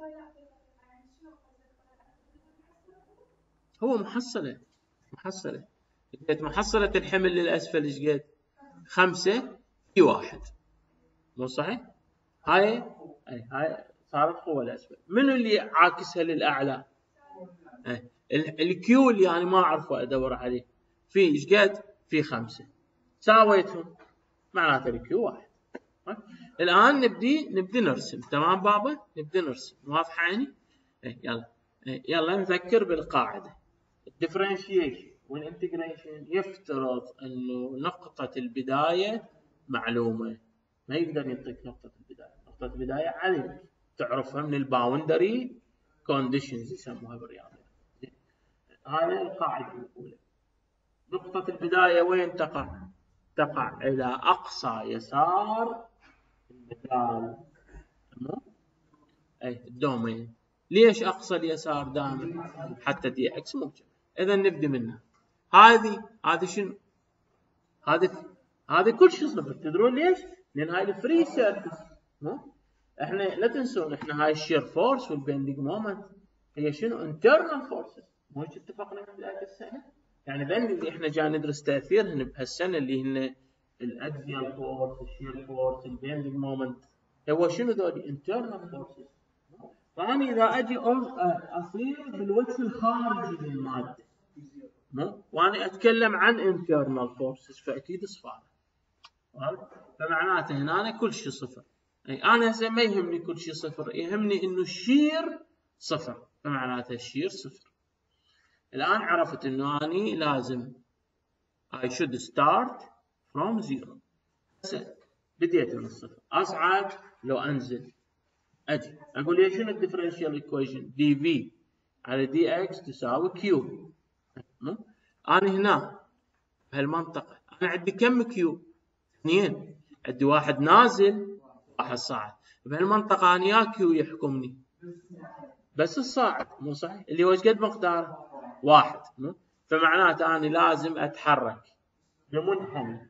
هو محصلة محصلة قد محصلة الحمل للأسفل ايش قد؟ خمسة في واحد. مو صحيح؟ هاي اي هاي صارت قوة الأسفل. منو اللي عاكسها للأعلى؟ اي الكيو اللي يعني ما أعرفه أدور عليه. في ايش قد؟ في خمسة. ساويتهم معناته الكيو واحد. الآن نبدي نبدي نرسم. تمام بابا؟ نبدي نرسم. واضحة عيني؟ اي يلا اي يلا نذكر بالقاعدة. الديفرنشيشن والانتجريشن يفترض انه نقطة البداية معلومة. ما يقدر يعطيك نقطة البداية. نقطة البداية علمك تعرفها من الباوندري كونديشنز يسموها بالرياضة. هاي القاعدة الأولى. نقطة البداية وين تقع؟ تقع إلى أقصى يسار المجال. تمام؟ أي الدومين. ليش أقصى اليسار دائما؟ حتى دي إكس موجب. إذا نبدأ منها. هذه هذه شنو؟ هذه هذه كل شيء صفر. تدرون ليش؟ لأن هاي الفري سيرفيس. احنا لا تنسون احنا هاي الشير فورس والبندنج مومنت هي شنو؟ انترنال فورسز. مو هيك اتفقنا من بداية السنة؟ يعني ذن اللي احنا جاي ندرس تأثيرهن بهالسنة اللي هن الاكزيال فورس، الشير فورس، البندنج مومنت. هو شنو ذولي؟ انترنال فورسز. فأنا إذا أجي أصير بالوجه الخارجي للمادة وأنا أتكلم عن internal forces فأكيد صفار. فمعناته هنا كل شيء صفر. أي أنا هسه ما يهمني كل شيء صفر، يهمني إنه الشير صفر. فمعناته الشير صفر. الآن عرفت إنه أنا لازم I should start from zero. هسه بديت من الصفر. أصعد لو أنزل أجي أقول لي شنو الديفرنشال إيكويشن؟ دي في على دي إكس تساوي كيو. أنا هنا بهالمنطقة أنا عندي كم كيو؟ اثنين. عندي واحد نازل واحد صاعد. بهالمنطقة أنا يا كيو يحكمني بس الصاعد. مو صحيح؟ اللي هو ايش قد مقداره؟ واحد. مو؟ فمعناته أنا لازم أتحرك بمنحنى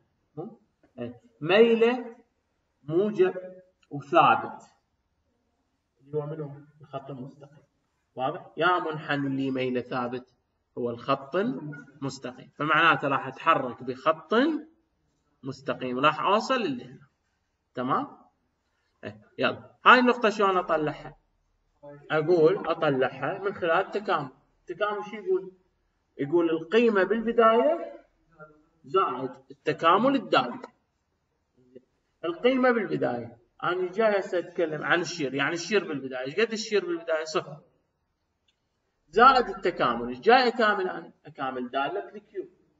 ميله موجب وثابت اللي هو منه الخط المستقيم. واضح؟ يا منحنى اللي ميله ثابت هو الخط المستقيم. فمعناته راح اتحرك بخط مستقيم راح اوصل اللي هنا. تمام؟ ايه يلا هاي النقطة شلون اطلعها؟ اقول اطلعها من خلال التكامل. التكامل شو يقول؟ يقول القيمة بالبداية زائد التكامل الدالي. القيمة بالبداية انا جاي هسه اتكلم عن الشير، يعني الشير بالبداية ايش قد الشير بالبداية؟ صفر. زائد التكامل ايش جاي اكامل انا؟ اكامل دالة الكيو.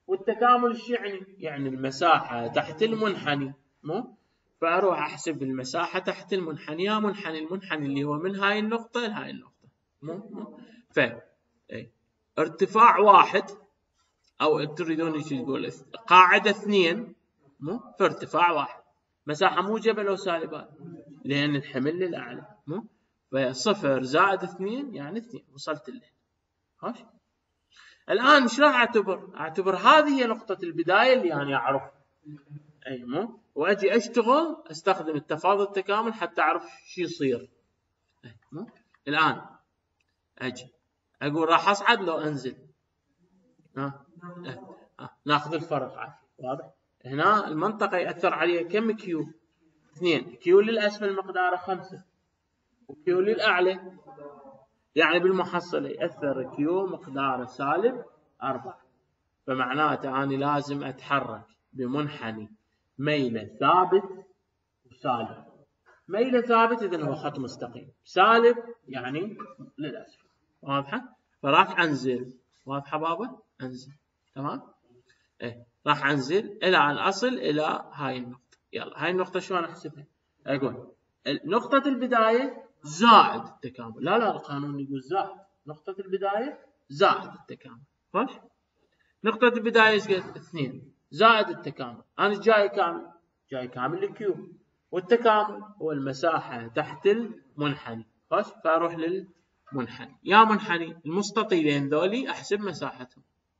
والتكامل ايش يعني؟ يعني المساحة تحت المنحني، مو؟ فأروح أحسب المساحة تحت المنحني، يا منحني المنحني اللي هو من هاي النقطة لهاي النقطة، مو؟ مو؟ ف ايه ارتفاع واحد أو تريدون ايش تقول؟ قاعدة اثنين، مو؟ في ارتفاع واحد، مساحة موجبة لو سالبة؟ لأن الحمل للأعلى، مو؟ فصفر زائد اثنين يعني اثنين، وصلت له. هاش الآن ايش راح أعتبر؟ أعتبر هذه هي نقطة البداية اللي أنا يعني أعرفها، أي مو؟ وأجي أشتغل أستخدم التفاضل التكامل حتى أعرف شو يصير. أي مو؟ الآن أجي أقول راح أصعد لو أنزل، ها أه. أه. ناخذ الفرق عافية، واضح؟ هنا المنطقة يأثر عليها كم كيو؟ اثنين، كيو للأسفل مقداره خمسة وكيو للأعلى، يعني بالمحصلة يأثر كيو مقداره سالب أربعة، فمعناته أنا لازم أتحرك بمنحني ميله ثابت وسالب. ميله ثابت إذن هو خط مستقيم، سالب يعني للأسفل، واضحة؟ فراح أنزل، واضحة بابا؟ أنزل، تمام؟ إيه راح أنزل إلى أن أصل إلى هاي النقطة. يلا هاي النقطة شلون أحسبها؟ أقول نقطة البداية زائد التكامل، لا لا القانون يقول زائد نقطة البداية زائد التكامل، خوش؟ نقطة البداية ايش قد؟ اثنين زائد التكامل، أنا جاي كامل، جاي كامل الكيو، والتكامل هو المساحة تحت المنحني، خوش؟ فأروح للمنحني، يا منحني المستطيلين ذولي أحسب مساحتهم،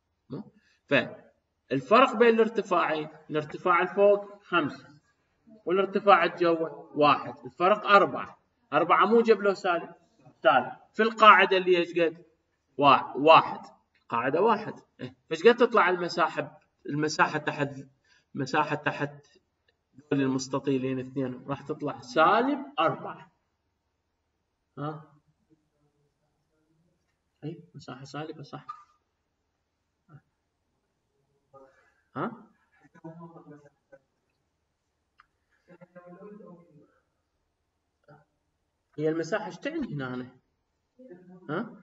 فالفرق بين الارتفاعين، الارتفاع الفوق خمسة والارتفاع الجوي واحد، الفرق أربعة، أربعة موجب لو سالب؟ سالب، في القاعدة اللي ايش قد؟ واحد، قاعدة واحد، فايش قد تطلع المساحة؟ المساحة تحت مساحة تحت دول المستطيلين اثنين راح تطلع سالب أربعة، ها؟ أي مساحة سالبة صح، ها؟ هي المساحة ايش تعني هنا أنا؟ ها؟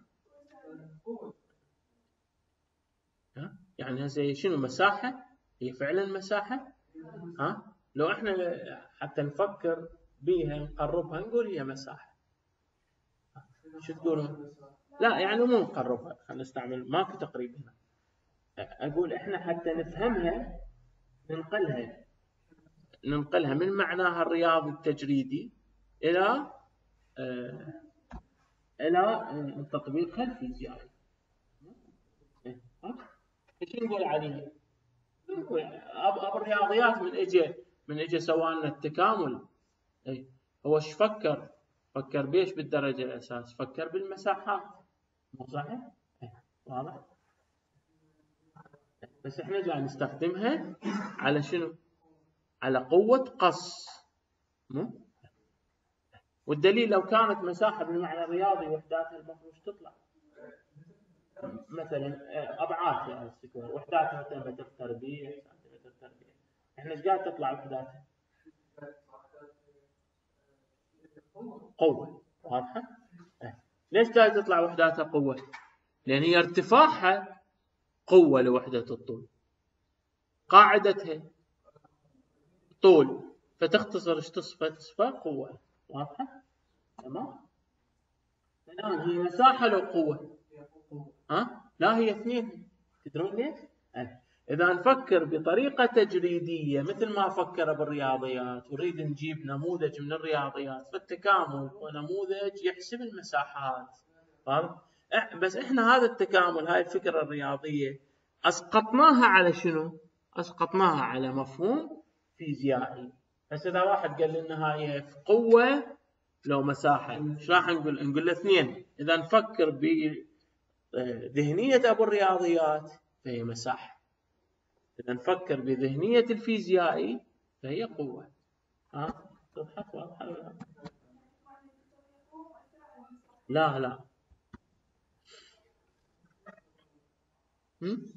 ها؟ يعني هسه شنو مساحة؟ هي فعلا مساحة؟ ها؟ لو احنا حتى نفكر بيها نقربها نقول هي مساحة. شو تقولون؟ لا يعني مو نقربها، خلينا نستعمل ماكو تقريب هنا. اقول احنا حتى نفهمها ننقلها ننقلها من معناها الرياضي التجريدي الى آه الى تطبيقها الفيزيائي. ايش نقول عليها؟ نقول ابو الرياضيات من اجى من اجى سوى لنا التكامل، اي هو ايش فكر؟ فكر بيش بالدرجه الاساس، فكر بالمساحات، مو صحيح؟ واضح؟ بس احنا جاي نستخدمها على شنو؟ على قوه قص، مو؟ والدليل لو كانت مساحه بالمعنى الرياضي وحداتها المفروض تطلع مثلا ابعاد يعني السكوير، وحداتها مثلا متر تربيع سنتيمتر تربيع، احنا ايش قاعد تطلع وحداتها؟ قوه، واضحه؟ ليش جاي تطلع وحداتها قوه؟ لان هي ارتفاعها قوه لوحده الطول، قاعدتها طول، فتختصر ايش تصفى؟ تصفى قوه، واضحه؟ تمام؟ الان هي مساحه لو قوه؟ ها؟ لا هي اثنين، تدرون ليش؟ إذا نفكر بطريقة تجريدية مثل ما فكر بالرياضيات ونريد نجيب نموذج من الرياضيات، فالتكامل هو نموذج يحسب المساحات، بس إحنا هذا التكامل هاي الفكرة الرياضية أسقطناها على شنو؟ أسقطناها على مفهوم فيزيائي. بس إذا واحد قال لنا هاي في قوة لو مساحة، إيش راح نقول؟ نقول له اثنين. إذا نفكر بذهنية أبو الرياضيات فهي مساحة، إذا نفكر بذهنية الفيزيائي فهي قوة. ها؟ تضحك واضحة ولا لا؟ لا هم؟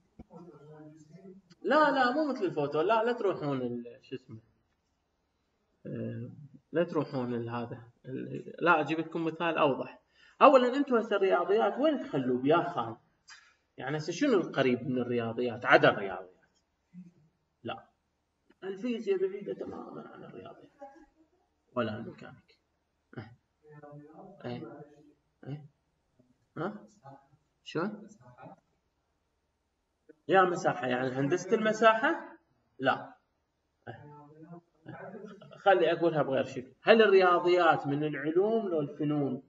لا لا مو مثل الفوتون، لا لا تروحون شو اسمه آه لا تروحون هذا، لا أجيب لكم مثال أوضح. أولا أنتم هسه الرياضيات وين تخلوا يا خال؟ يعني هسه شنو القريب من الرياضيات؟ عدا الرياضيات. لا، الفيزياء بعيدة تماما عن الرياضيات ولا الميكانيك. أه. أه. أه. ها؟ شلون؟ يا مساحة يعني هندسة المساحة؟ لا. أه. خلي أقولها بغير شكل. هل الرياضيات من العلوم لو الفنون؟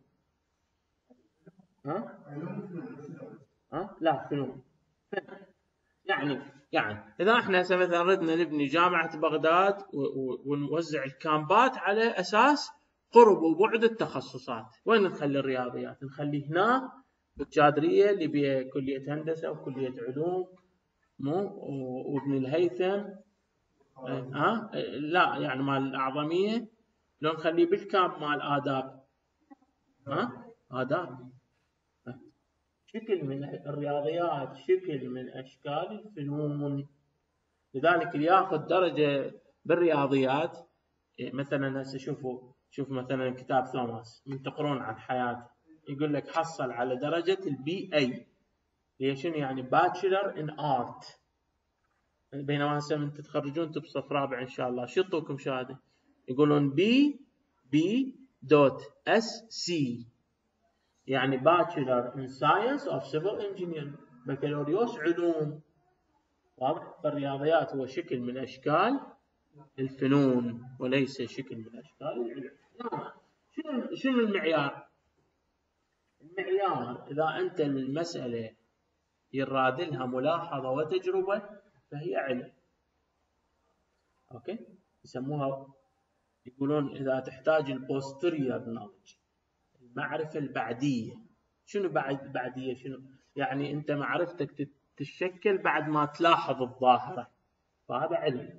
ها؟ ها؟ لا، فنون. يعني يعني إذا احنا مثلا ردنا نبني جامعة بغداد ونوزع الكامبات على أساس قرب وبعد التخصصات، وين نخلي الرياضيات؟ نخلي هنا بالجادرية اللي بها كلية هندسة وكلية علوم، مو وابن الهيثم، ها؟ لا يعني مال الأعظمية، لو نخليه بالكامب مال آداب، ها؟ آداب شكل من الرياضيات، شكل من أشكال الفنون. لذلك اللي ياخذ درجة بالرياضيات مثلا هسه شوفوا شوف مثلا كتاب توماس من تقرون عن حياته، يقول لك حصل على درجة البي اي، هي شنو يعني؟ باتشلر ان ارت. بينما هسه من تتخرجون انتم بصف رابع ان شاء الله، شو يعطوكم شهادة؟ يقولون بي بي دوت اس سي، يعني باتشلر ان ساينس اوف سيفل انجينير، بكالوريوس علوم. واضح؟ فالرياضيات هو شكل من اشكال الفنون وليس شكل من اشكال العلم. شنو شنو المعيار؟ المعيار اذا انت المساله يراد لها ملاحظه وتجربه فهي علم. اوكي، يسموها، يقولون اذا تحتاج البوستيريور نولج، المعرفه البعديه. شنو بعد بعديه؟ شنو يعني؟ انت معرفتك تتشكل بعد ما تلاحظ الظاهره، فهذا علم.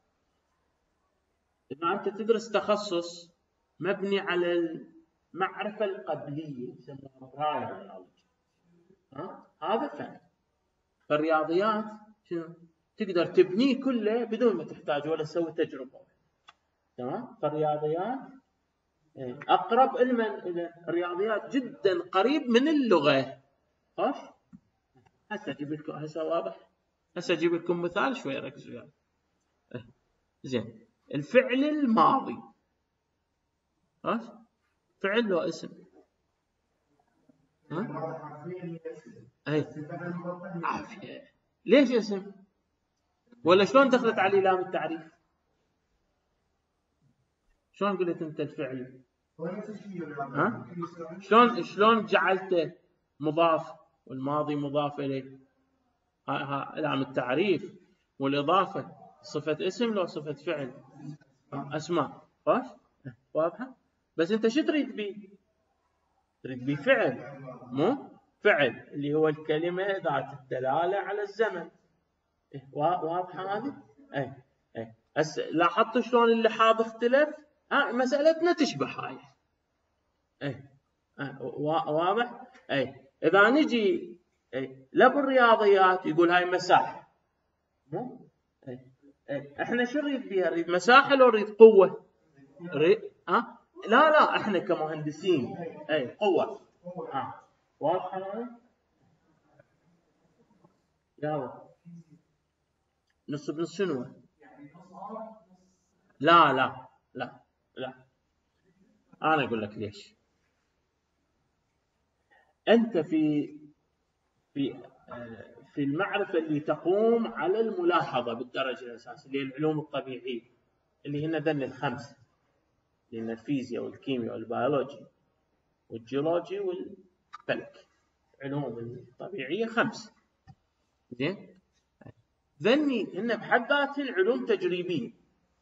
إذا أنت تدرس تخصص مبني على المعرفة القبلية يسموها براير نولج، هذا فن. فالرياضيات شنو؟ تقدر تبنيه كله بدون ما تحتاج ولا تسوي تجربة. تمام؟ فالرياضيات أقرب علما إلى الرياضيات جدا قريب من اللغة. خوش؟ هسه أجيب لكم، هسه واضح؟ هسه أجيب لكم مثال شوي ركزوا يعني. زين، الفعل الماضي، خوش؟ فعل لو اسم؟ ها؟ اي عافية. ليش اسم؟ ولا شلون دخلت عليه لام التعريف؟ شلون قلت انت الفعل؟ ها؟ شلون شلون جعلته مضاف والماضي مضاف اليه؟ ها ها لام التعريف والاضافه صفه اسم لو صفه فعل؟ اسماء. خوش؟ واضحه؟ بس انت شو تريد بيه؟ تريد بيه فعل، مو فعل اللي هو الكلمه ذات الدلاله على الزمن. واضحه هذه؟ اي اي هسه لاحظتوا شلون اللحاظ اختلف؟ ها مسالتنا تشبه هاي. اي واضح؟ اي اذا نجي اي لا بالرياضيات يقول هاي مساحه، مو اي اي احنا شو نريد بيها؟ نريد مساحه لو نريد قوه؟ نريد ها؟ لا لا احنا كمهندسين اي قوه. ها واضحه هاي؟ يلا نص بنص شنو؟ لا لا لا لا، انا اقول لك ليش. انت في في في المعرفه اللي تقوم على الملاحظه بالدرجه الاساسيه اللي هي العلوم الطبيعيه، اللي هن ذن الخمسه، لان الفيزياء والكيمياء والبيولوجي والجيولوجي والفلك، علوم الطبيعيه خمس. زين، ذني هن بحد ذاتهن علوم تجريبيه،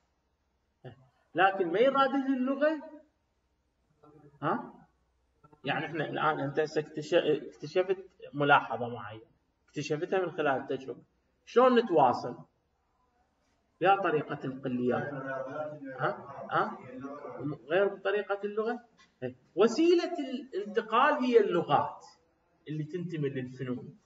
لكن ما يراد اللغه. ها يعني احنا الان انت اكتشفت ملاحظه معينه، اكتشفتها من خلال التجربه، شلون نتواصل؟ بها طريقه القليات، ها ها غير بطريقه اللغه. وسيله الانتقال هي اللغات اللي تنتمي للفنون.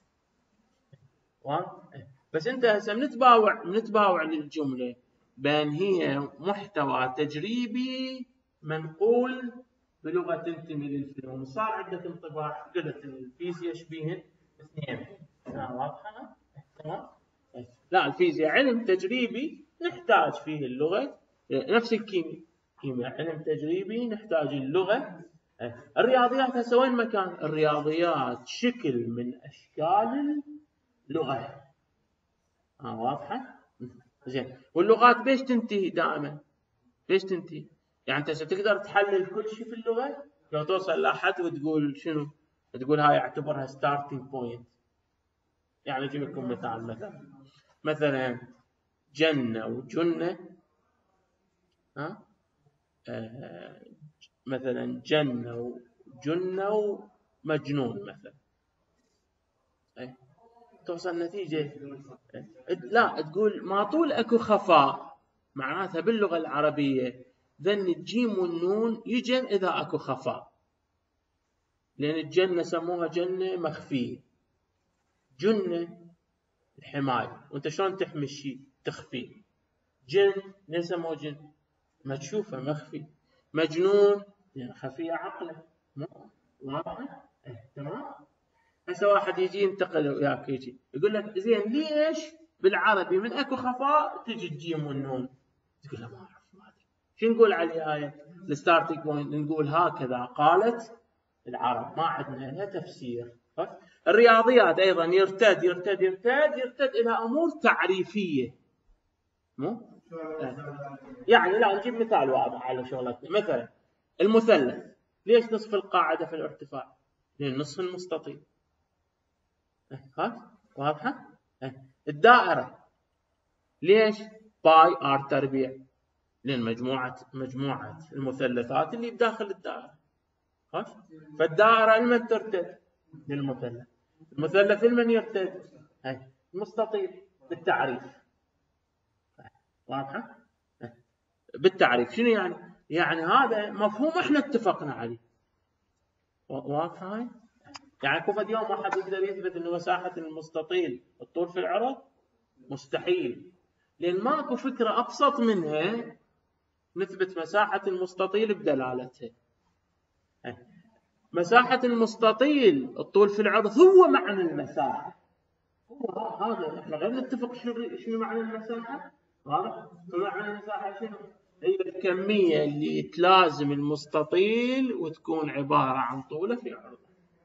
بس انت هسه منتباوع منتباوع للجمله بان هي محتوى تجريبي منقول بلغه تنتمي للفنون، صار عندك انطباع. قلت الفيزياء شبيهن اثنين، واضحة؟ تمام؟ لا الفيزياء علم تجريبي نحتاج فيه اللغة، نفس الكيمياء، كيمياء علم تجريبي نحتاج اللغة. الرياضيات هسه وين مكان؟ الرياضيات شكل من أشكال اللغة. ها واضحة؟ زين. واللغات بيش تنتهي دائما؟ بيش تنتهي؟ يعني أنت تقدر تحلل كل شيء في اللغة لو توصل لأحد وتقول شنو؟ تقول هاي اعتبرها starting point. يعني أجيب لكم مثال، مثلا مثلا جنة وجنة، ها آه مثلا جنة وجنة ومجنون مثلا، أي توصل نتيجة. لا تقول ما طول اكو خفاء، معناتها باللغة العربية ذن الجيم والنون يجن اذا اكو خفاء، لان الجنة سموها جنة مخفية، جنة الحماية، وانت شلون تحمي الشيء؟ تخفيه. جن ليش سموه جن؟ مكشوفة مخفي. مجنون يعني خفية عقله. واضحة؟ تمام. هسه واحد يجي ينتقل وياك يجي يقول لك زين ليش بالعربي من اكو خفاء تجي الجيم والنون؟ تقول له ما اعرف، ما ادري شو نقول عليها هاي الستارتنج بوينت، نقول هكذا قالت العرب، ما عندنا لها تفسير. الرياضيات ايضا يرتد يرتد يرتد يرتد الى امور تعريفيه، مو يعني. لا نجيب مثال واضح على شغلتنا، مثلا المثلث ليش نصف القاعده في الارتفاع؟ لان نصف المستطيل. ها واضحه؟ الدائره ليش باي ار تربيع؟ لان مجموعه مجموعه المثلثات اللي بداخل الدائره. فالدائره لمن ترتد؟ للمثلث. المثلث لمن يرتد؟ هاي المستطيل بالتعريف. واضحه؟ بالتعريف شنو يعني؟ يعني هذا مفهوم احنا اتفقنا عليه. واضحه هاي؟ يعني كفد يوم واحد يقدر يثبت انه مساحه المستطيل الطول في العرض؟ مستحيل، لان ماكو فكره ابسط منها نثبت مساحه المستطيل بدلالتها. مساحه المستطيل الطول في العرض هو معنى المساحه، هو هذا احنا غير نتفق شنو شنو معنى المساحه. واضح؟ معنى المساحه شنو؟ هي الكميه اللي تلازم المستطيل وتكون عباره عن طوله في عرضه.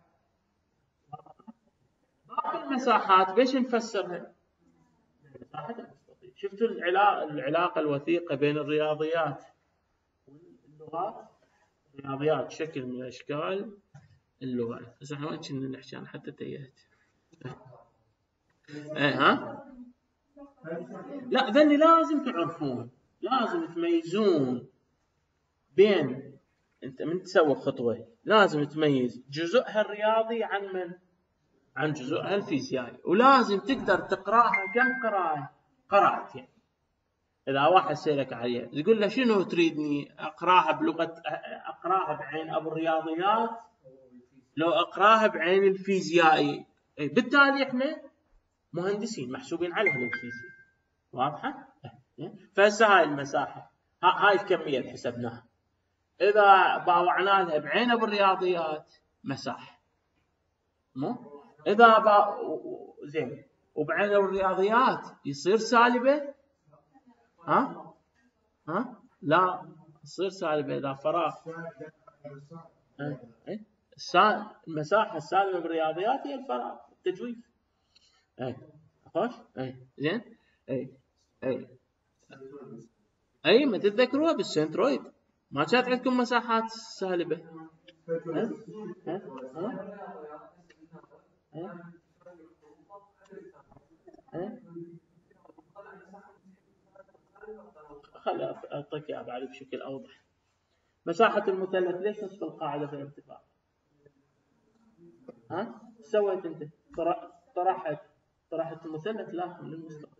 باقي المساحات بيش نفسرها؟ مساحه المستطيل. شفتوا العلاقه الوثيقه بين الرياضيات واللغات؟ الرياضيات شكل من اشكال اللغه. بس احنا وين كنا نحكي؟ انا حتى تيهت. ايه ها؟ لا ذني لازم تعرفون، لازم تميزون بين، انت من تسوي خطوه لازم تميز جزءها الرياضي عن من؟ عن جزءها الفيزيائي. ولازم تقدر تقراها كم قراءه؟ قراءتين. اذا واحد سالك عليها تقول له شنو تريدني اقراها بلغه، اقراها بعين ابو الرياضيات لو اقراها بعين الفيزيائي؟ بالتالي احنا مهندسين محسوبين عليها الفيزياء. واضحه؟ فهسه هاي المساحه، هاي الكميه اللي حسبناها، اذا باوعنا لها بعين ابو الرياضيات مساحه، مو اذا با زين وبعين ابو الرياضيات يصير سالبه؟ ها ها لا تصير سالبه اذا فراغ. اي المساحه السالبه بالرياضيات هي الفراغ، التجويف. اي خوش. اي زين. اي اي اي ما تتذكروها بالسنترويد ما كانت عندكم مساحات سالبه؟ ها ها ها ها خلي اعطيك اياها بعد بشكل اوضح. مساحه المثلث ليش نصف القاعده في الارتفاع؟ ها سويت انت؟ طرحت طرحت المثلث لا من المستقبل.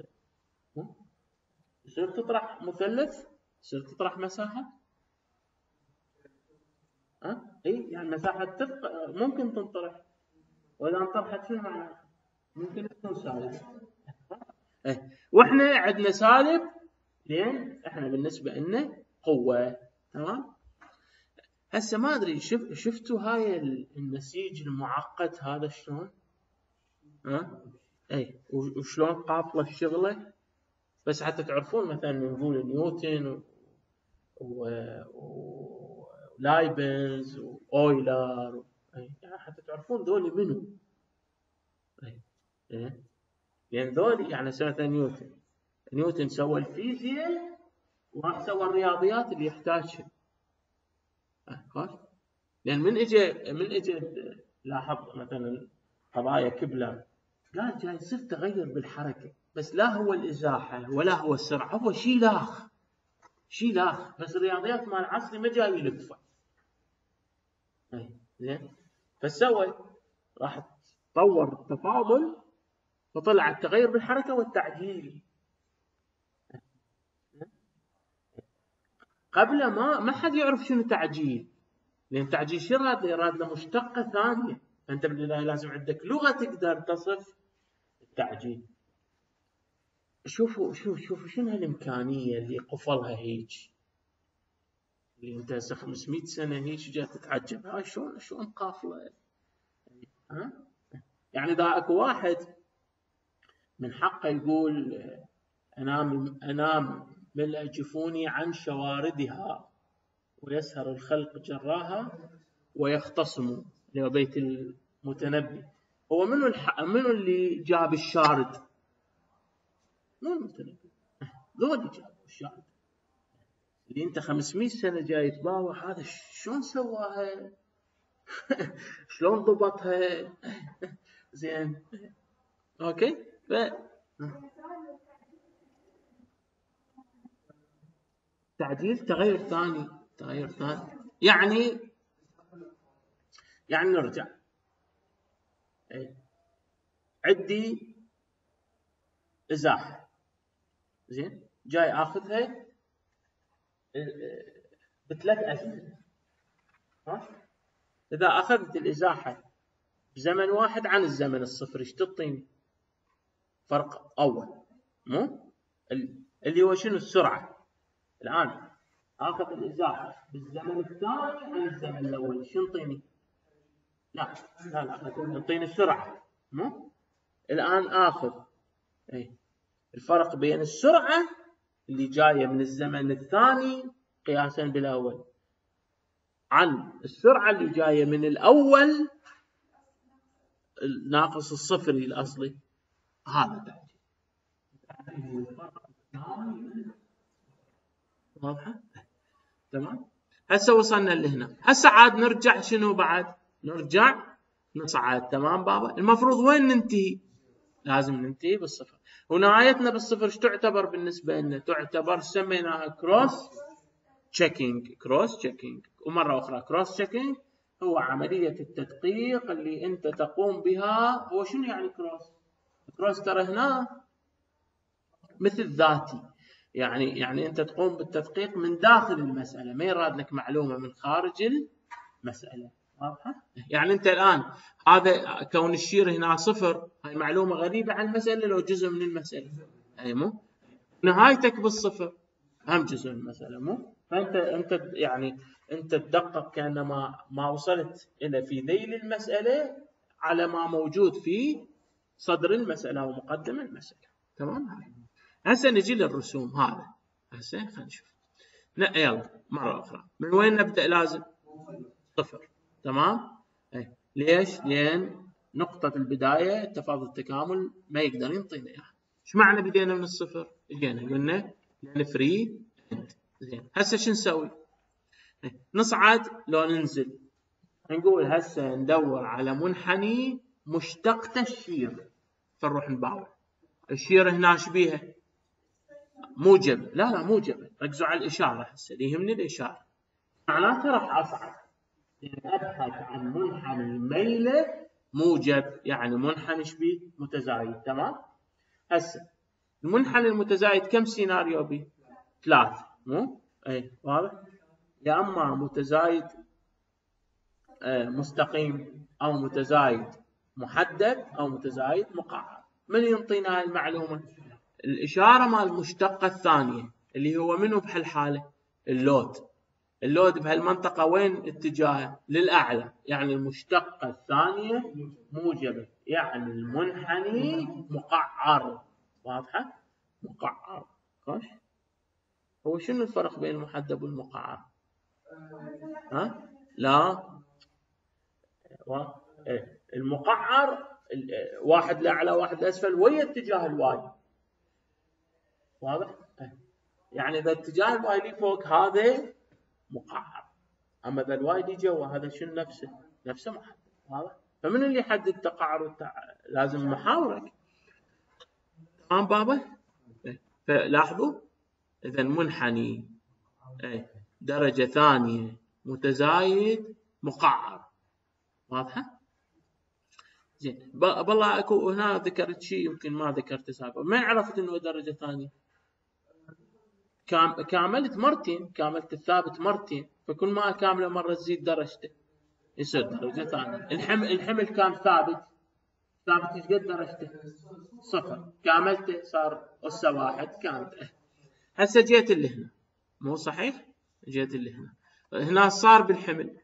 يصير تطرح مثلث يصير تطرح مساحه. ها اي يعني مساحه تبقى ممكن تنطرح، واذا انطرحت شنو معناها؟ ممكن تكون سالبه. ايه واحنا عندنا سالب لين احنا بالنسبه لنا قوه. تمام. هسه ما ادري شف شفتوا هاي النسيج المعقد هذا شلون؟ ها اي وشلون قافله الشغله، بس حتى تعرفون مثلا نقول نيوتن ولايبنز واويلر، يعني حتى تعرفون ذولي منو. اي لان ذولي يعني مثلا نيوتن نيوتن سوى الفيزياء وراح سوى الرياضيات اللي يحتاجها. لان من اجى من اجى لاحظ مثلا قضايا كبلر، قال جاي يصير تغير بالحركه، بس لا هو الازاحه ولا هو السرعه، هو شيء لاخ شيء لاخ، بس الرياضيات مال العصري ما جاي يلفه. اي زين، فسوى راح طور التفاضل فطلع التغير بالحركه والتعجيل. قبل ما ما حد يعرف شنو تعجيل، لان تعجيل شو راد له؟ راد له مشتقه ثانيه، فانت بالبدايه لازم عندك لغه تقدر تصف التعجيل. شوفوا شوفوا شوفوا شنو هالامكانيه اللي قفلها هيك، اللي انت هسه خمسمئة سنه هيك جاي تتعجب هاي شلون شلون قافله. ها يعني اذا اكو واحد من حقه يقول انام انام ملء جفوني عن شواردها ويسهر الخلق جراها ويختصموا، اللي بيت المتنبي، هو منو الح... منو اللي جاب الشارد؟ مو المتنبي، ذول اللي جابوا الشارد اللي انت خمسمئة سنه جاي تباوع هذا شلون سواها شلون ضبطها. زين اوكي. ف تعديل تغير ثاني تغير ثاني يعني يعني نرجع عندي ازاحه، زين جاي اخذها بثلاث ازمنه. ها اذا اخذت الازاحه بزمن واحد عن الزمن الصفر ايش تعطيني؟ فرق اول مو اللي هو شنو؟ السرعه. الان اخذ الازاحه بالزمن الثاني عن الزمن الاول شو يعطيني؟ لا لا لا يعطيني السرعه. مو الان اخذ اي الفرق بين السرعه اللي جايه من الزمن الثاني قياسا بالاول عن السرعه اللي جايه من الاول ناقص الصفري الاصلي، هذا تعجيل. واضحه؟ تمام. هسه وصلنا لهنا، هسه عاد نرجع شنو بعد؟ نرجع نصعد. تمام بابا؟ المفروض وين ننتهي؟ لازم ننتهي بالصفر، ونهايتنا بالصفر ايش تعتبر بالنسبه لنا؟ تعتبر سميناها كروس تشيكينج. كروس تشيكينج ومره اخرى كروس تشيكينج هو عمليه التدقيق اللي انت تقوم بها. هو شنو يعني كروس؟ كروس ترى هنا مثل ذاتي، يعني يعني انت تقوم بالتدقيق من داخل المساله، ما يراد لك معلومه من خارج المساله. واضحه؟ يعني انت الان هذا كون الشير هنا صفر هاي معلومه غريبه عن المساله لو جزء من المساله، اي مو نهايتك بالصفر هم جزء من المساله. مو فانت انت يعني انت تدقق كانما ما وصلت الى في ذيل المساله على ما موجود في صدر المساله ومقدم المساله. تمام. هسه نجي للرسوم. هذا هسه خلينا نشوف. يلا مره اخرى من وين نبدا؟ لازم صفر. تمام. اي ليش؟ لان نقطه البدايه التفاضل التكامل ما يقدر ينطينا اياها. ايش معنى بدينا من الصفر؟ اجينا قلنا لان فري اند. زين هسه شو نسوي؟ نصعد لو ننزل؟ نقول هسه ندور على منحني مشتقة الشير، فنروح نباوع الشير هنا ايش بيها؟ موجب. لا لا موجب، ركزوا على الاشاره هسه اللي يهمني الاشاره، معناته راح اصعد ابحث عن منحني ميله موجب، يعني منحني ايش بيه؟ متزايد. تمام. هسه المنحني المتزايد كم سيناريو بيه؟ ثلاث. مو اي واضح؟ يا اما متزايد مستقيم او متزايد محدد او متزايد مقعر. من ينطينا هاي المعلومه؟ الاشاره مال المشتقه الثانيه اللي هو منو بهالحاله؟ اللود. اللود بهالمنطقة وين اتجاهه؟ للأعلى، يعني المشتقة الثانية موجبة، يعني المنحني مقعر. واضحة؟ مقعر. خوش. هو شنو الفرق بين المحدب والمقعر؟ ها؟ لا، المقعر واحد لأعلى واحد لأسفل ويا اتجاه الواي. واضح؟ يعني إذا اتجاه الواي لي فوق هذا مقعر، أما إذا الواي لي جوا هذا شنو نفسه؟ نفسه محدب. واضح؟ فمن اللي يحدد التقعر والتع... لازم محاورك. تمام بابا؟ فلاحظوا إذا منحني درجة ثانية متزايد مقعر. واضحة؟ زين. بالله اكو هنا ذكرت شيء يمكن ما ذكرته سابقا. من عرفت انه درجة ثانية؟ كام كاملت مرتين، كاملت الثابت مرتين، فكل ما اكامله مرة تزيد درجته يصير درجة ثانية. الحمل الحمل كان ثابت، ثابت ايش قد درجته؟ صفر. كاملته صار أس واحد كانت. هسه جيت اللي هنا، مو صحيح؟ جيت اللي هنا، هنا صار بالحمل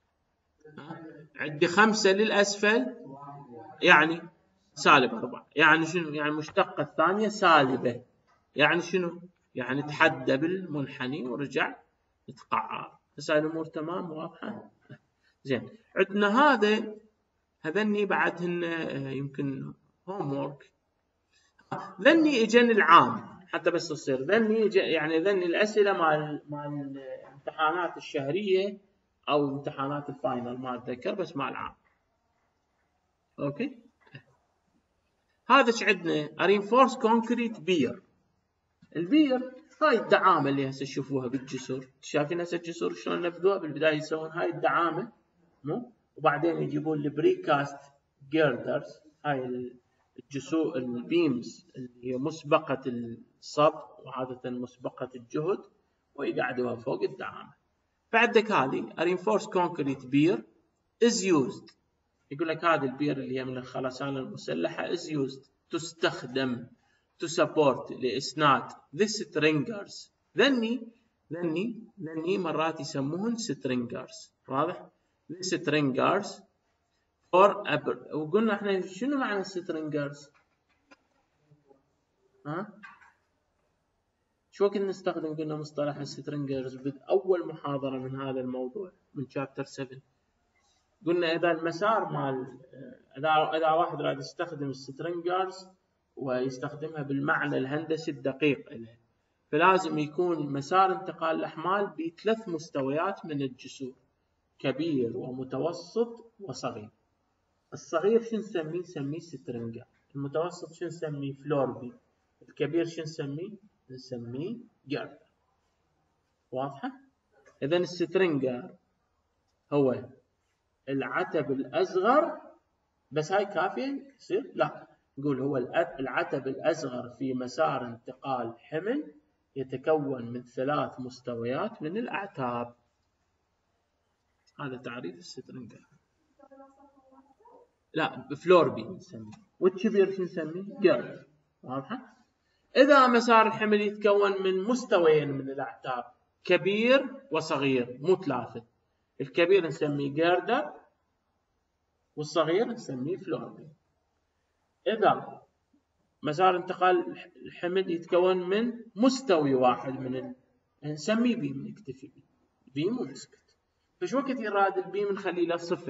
عندي خمسة للأسفل يعني سالب أربعة، يعني شنو؟ يعني المشتقة الثانية سالبة، يعني شنو؟ يعني تحدى بالمنحني ورجع يتقعر. هسه الأمور تمام واضحة؟ زين. عندنا هذا هذني بعدهن يمكن هوم وورك. ذني اجن العام حتى بس تصير ذني يعني ذني الأسئلة مال مال الامتحانات الشهرية أو امتحانات الفاينل ما أتذكر، بس مال العام. أوكي. هذا ايش عندنا؟ reinforced concrete بير. البير هاي الدعامة اللي هسه تشوفوها بالجسور، شايفين هسه الجسور شلون نفذوها؟ بالبداية يسوون هاي الدعامة، مو؟ وبعدين يجيبون البريكاست جيردرز، هاي الجسور البيمز اللي هي مسبقة الصب وعادة مسبقة الجهد، ويقعدوها فوق الدعامة. فعندك هذه reinforced concrete بير is used. يقول لك هذه البير اللي هي من الخرسانة المسلحة is used، تستخدم to support لإسناد the stringers. ذني ذني ذني مرات يسموهن stringers. واضح؟ the stringers for a... وقلنا احنا شنو معنى stringers؟ ها؟ شو وقت نستخدم قلنا مصطلح stringers بأول محاضرة من هذا الموضوع من chapter سبعة؟ قلنا إذا المسار مال إذا إذا واحد راد يستخدم السترنجرز ويستخدمها بالمعنى الهندسي الدقيق له، فلازم يكون مسار انتقال الأحمال بثلاث مستويات من الجسور: كبير ومتوسط وصغير. الصغير شو نسميه؟ نسميه سترنجر. المتوسط شو نسميه؟ فلور بي. الكبير شو نسميه؟ نسميه جيردر. واضحة؟ إذا السترنجر هو العتب الأصغر، بس هاي كافية يصير؟ لا، نقول هو العتب الأصغر في مسار انتقال حمل يتكون من ثلاث مستويات من الأعتاب. هذا تعريف السترنجر. لا، بفلور بي نسميه، والكبير شو نسميه؟ جيردر. واضحة؟ إذا مسار الحمل يتكون من مستويين من الأعتاب، كبير وصغير، مو ثلاثة. الكبير نسميه جيردر والصغير نسميه فلور بي. إذا مسار انتقال الحمل يتكون من مستوي واحد من ال... نسميه بيم، نكتفي بيه بيم ونسكت. فش وقت يراد البيم نخليه له صفة؟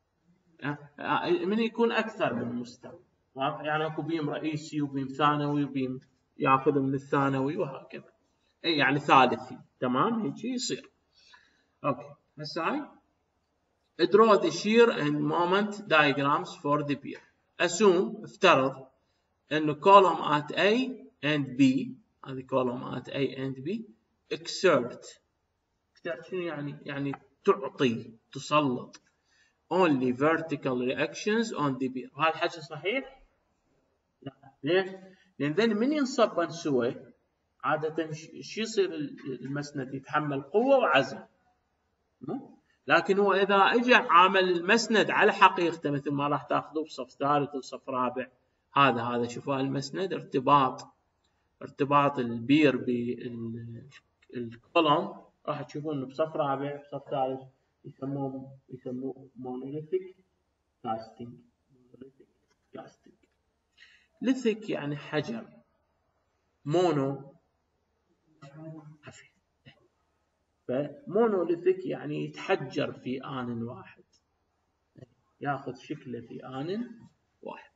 من يكون أكثر من مستوى. يعني أكو بيم رئيسي وبيم ثانوي وبيم يأخذ من الثانوي وهكذا. أي يعني ثالثي. تمام؟ هيك يصير. أوكي. هسه هاي draw the shear and moment diagrams for the pier. assume افترض انه column at A and B، هذه column at A and B exert. exert شنو يعني؟ يعني تعطي، تسلط only vertical reactions on the pier. هذا الحكي صحيح؟ لا. ليش؟ لان ذن من ينصب سوى عادة شو يصير؟ المسند يتحمل قوة وعزم، لكن هو إذا إجا عامل المسند على حقيقته مثل ما راح تاخذوه بصف ثالث وصف رابع، هذا هذا شوفوا المسند ارتباط ارتباط البير بالكولوم راح تشوفون بصف رابع بصف ثالث يسموه يسموه مونوليثيك كاستنج. مونوليثيك كاستنج. ليثيك يعني حجر، مونو عفوا، فمونوليثيك يعني يتحجر في آن واحد، ياخذ شكله في آن واحد.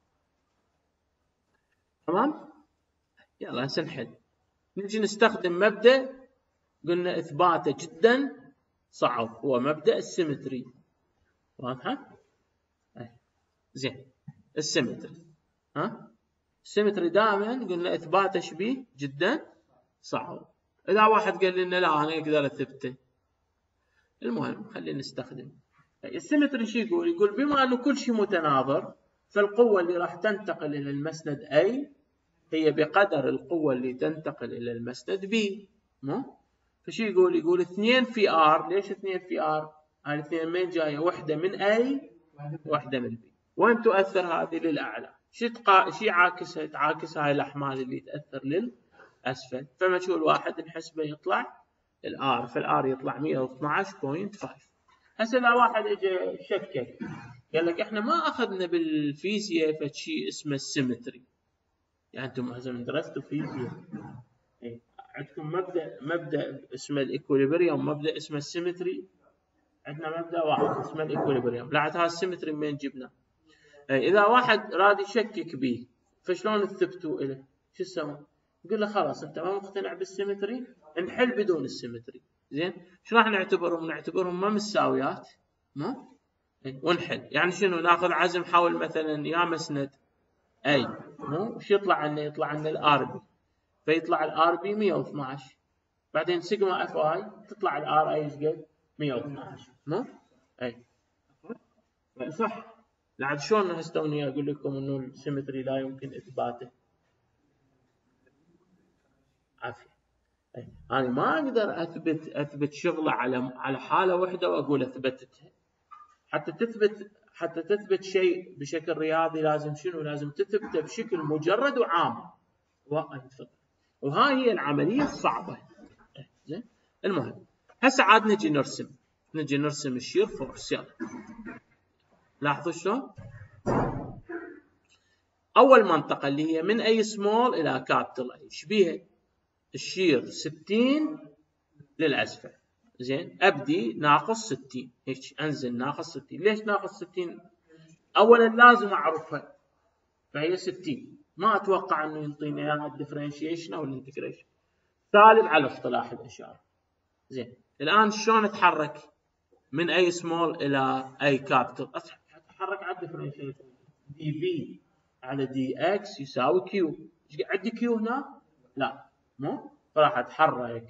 تمام؟ يلا هسه نحل. نجي نستخدم مبدأ قلنا إثباته جدا صعب، هو مبدأ السيمتري. واضحة؟ زين، السيمتري. ها؟ السيمتري دائما قلنا إثباته شبيه جدا صعب. إذا واحد قال لنا لا أنا أقدر أثبته، المهم خلينا نستخدم السيمتري. شو يقول؟ يقول بما أنه كل شيء متناظر، فالقوة اللي راح تنتقل إلى المسند A هي بقدر القوة اللي تنتقل إلى المسند B. مو؟ فشو يقول؟ يقول اثنين في R. ليش اثنين في R؟ هاي الاثنين من جاية؟ واحدة من A واحدة من B. وين تؤثر هذه؟ للأعلى. شو تقا... شو عاكسها؟ تعاكس هاي الأحمال اللي تأثر للأسفل. فمجهول واحد نحسبه يطلع الآر، فالآر يطلع مئة واثناشر فاصلة خمسة. هسه إذا واحد اجى شكك قال لك احنا ما أخذنا بالفيزياء فشي اسمه السيمتري. يعني انتم هسه من درستوا فيزياء ايه عندكم مبدا مبدا اسمه الايكوليبريم، مبدا اسمه السيمتري. عندنا مبدا واحد اسمه الايكوليبريم. لا هذا السيمتري من جبنا؟ ايه اذا واحد راد يشكك به فشلون تثبتوا له؟ شو تسوون؟ يقول له خلاص انت ما مقتنع بالسيمتري، نحل بدون السيمتري. زين، شو راح نعتبرهم؟ نعتبرهم ما مساويات، ما ايه ونحل. يعني شنو؟ ناخذ عزم حول مثلا يا مسند اي، مو وش يطلع عنا؟ يطلع عنا الار بي، فيطلع الار بي مئة واثناشر. بعدين سيجما اف اي تطلع الار اي ايش قد؟ مئة واثناشر. مو اي صح. لعد شلون هستوني اقول لكم انه السيمتري لا يمكن اثباته؟ عافيه. اي انا ما اقدر اثبت اثبت شغله على على حاله واحده واقول اثبتتها. حتى تثبت حتى تثبت شيء بشكل رياضي لازم شنو؟ لازم تثبته بشكل مجرد وعام. وهاي هي العمليه الصعبه. زين، المهم هسه عاد نجي نرسم نجي نرسم الشير فورس. يلا لاحظوا شلون. اول منطقه اللي هي من اي سمول الى كابيتال اي، ايش بيها؟ الشير ستين للاسفل. زين، ابدي ناقص ستين، هيك انزل ناقص ستين. ليش ناقص ستين؟ اولا لازم اعرفها، فهي ستين. ما اتوقع انه ينطيني اياها الديفرنشيشن او الانتجريشن. سالب على اصطلاح الاشاره. زين، الان شلون اتحرك من اي سمول الى اي كابيتال؟ اتحرك على الديفرنشيشن. دي في على دي اكس يساوي كيو. ايش عندي كيو هنا؟ لا، مو فراح اتحرك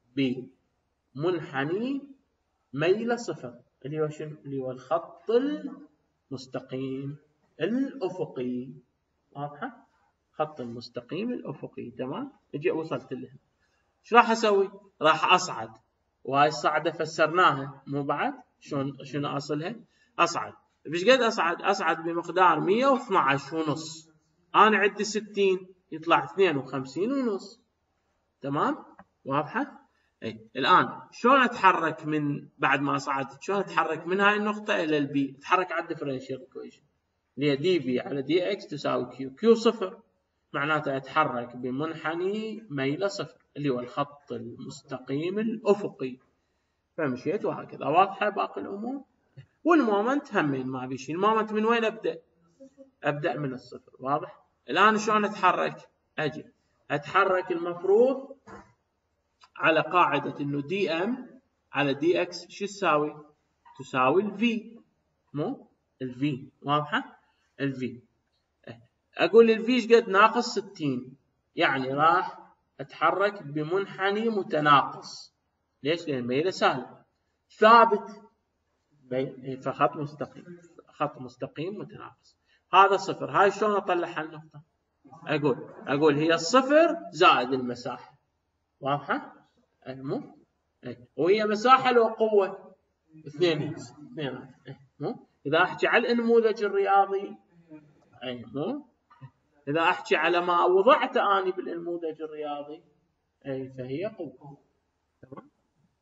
بمنحني ميل صفر اللي هو شنو؟ اللي هو الخط المستقيم الافقي. واضحه؟ خط المستقيم الافقي. تمام، اجي وصلت له. ايش راح اسوي؟ راح اصعد، وهاي الصعده فسرناها مو بعد؟ شلون شنو اصلها؟ اصعد. بش قد اصعد؟ اصعد بمقدار مئة واثناشر ونص. انا عندي ستين يطلع اثنين وخمسين ونص. تمام، واضحه؟ اي الان شلون اتحرك من بعد ما صعدت؟ شلون اتحرك من هاي النقطه الى البي؟ اتحرك على الديفرنشال ايكويشن اللي هي دي في على دي اكس تساوي كيو. كيو صفر، معناته اتحرك بمنحني ميل صفر اللي هو الخط المستقيم الافقي. فمشيت وهكذا. واضحه باقي الامور؟ والمومنت همين ما بيشي. المومنت من وين ابدا؟ ابدا من الصفر. واضح؟ الان شلون اتحرك؟ اجي اتحرك المفروض على قاعده انه دي ام على دي اكس شو تساوي؟ تساوي الفي، مو الفي. واضحه؟ الفي. اقول الفي ايش قد؟ ناقص ستين، يعني راح اتحرك بمنحني متناقص. ليش؟ لان ميله سالب. ثابت فخط مستقيم، خط مستقيم متناقص. هذا صفر. هاي شلون اطلع النقطه؟ اقول اقول هي الصفر زائد المساحه. واضحه؟ مو وهي مساحه لو قوه اثنين اثنين. مو اذا احكي على النموذج الرياضي، اي مو اذا احكي على ما وضعت اني بالنموذج الرياضي، اي فهي قوه. تمام.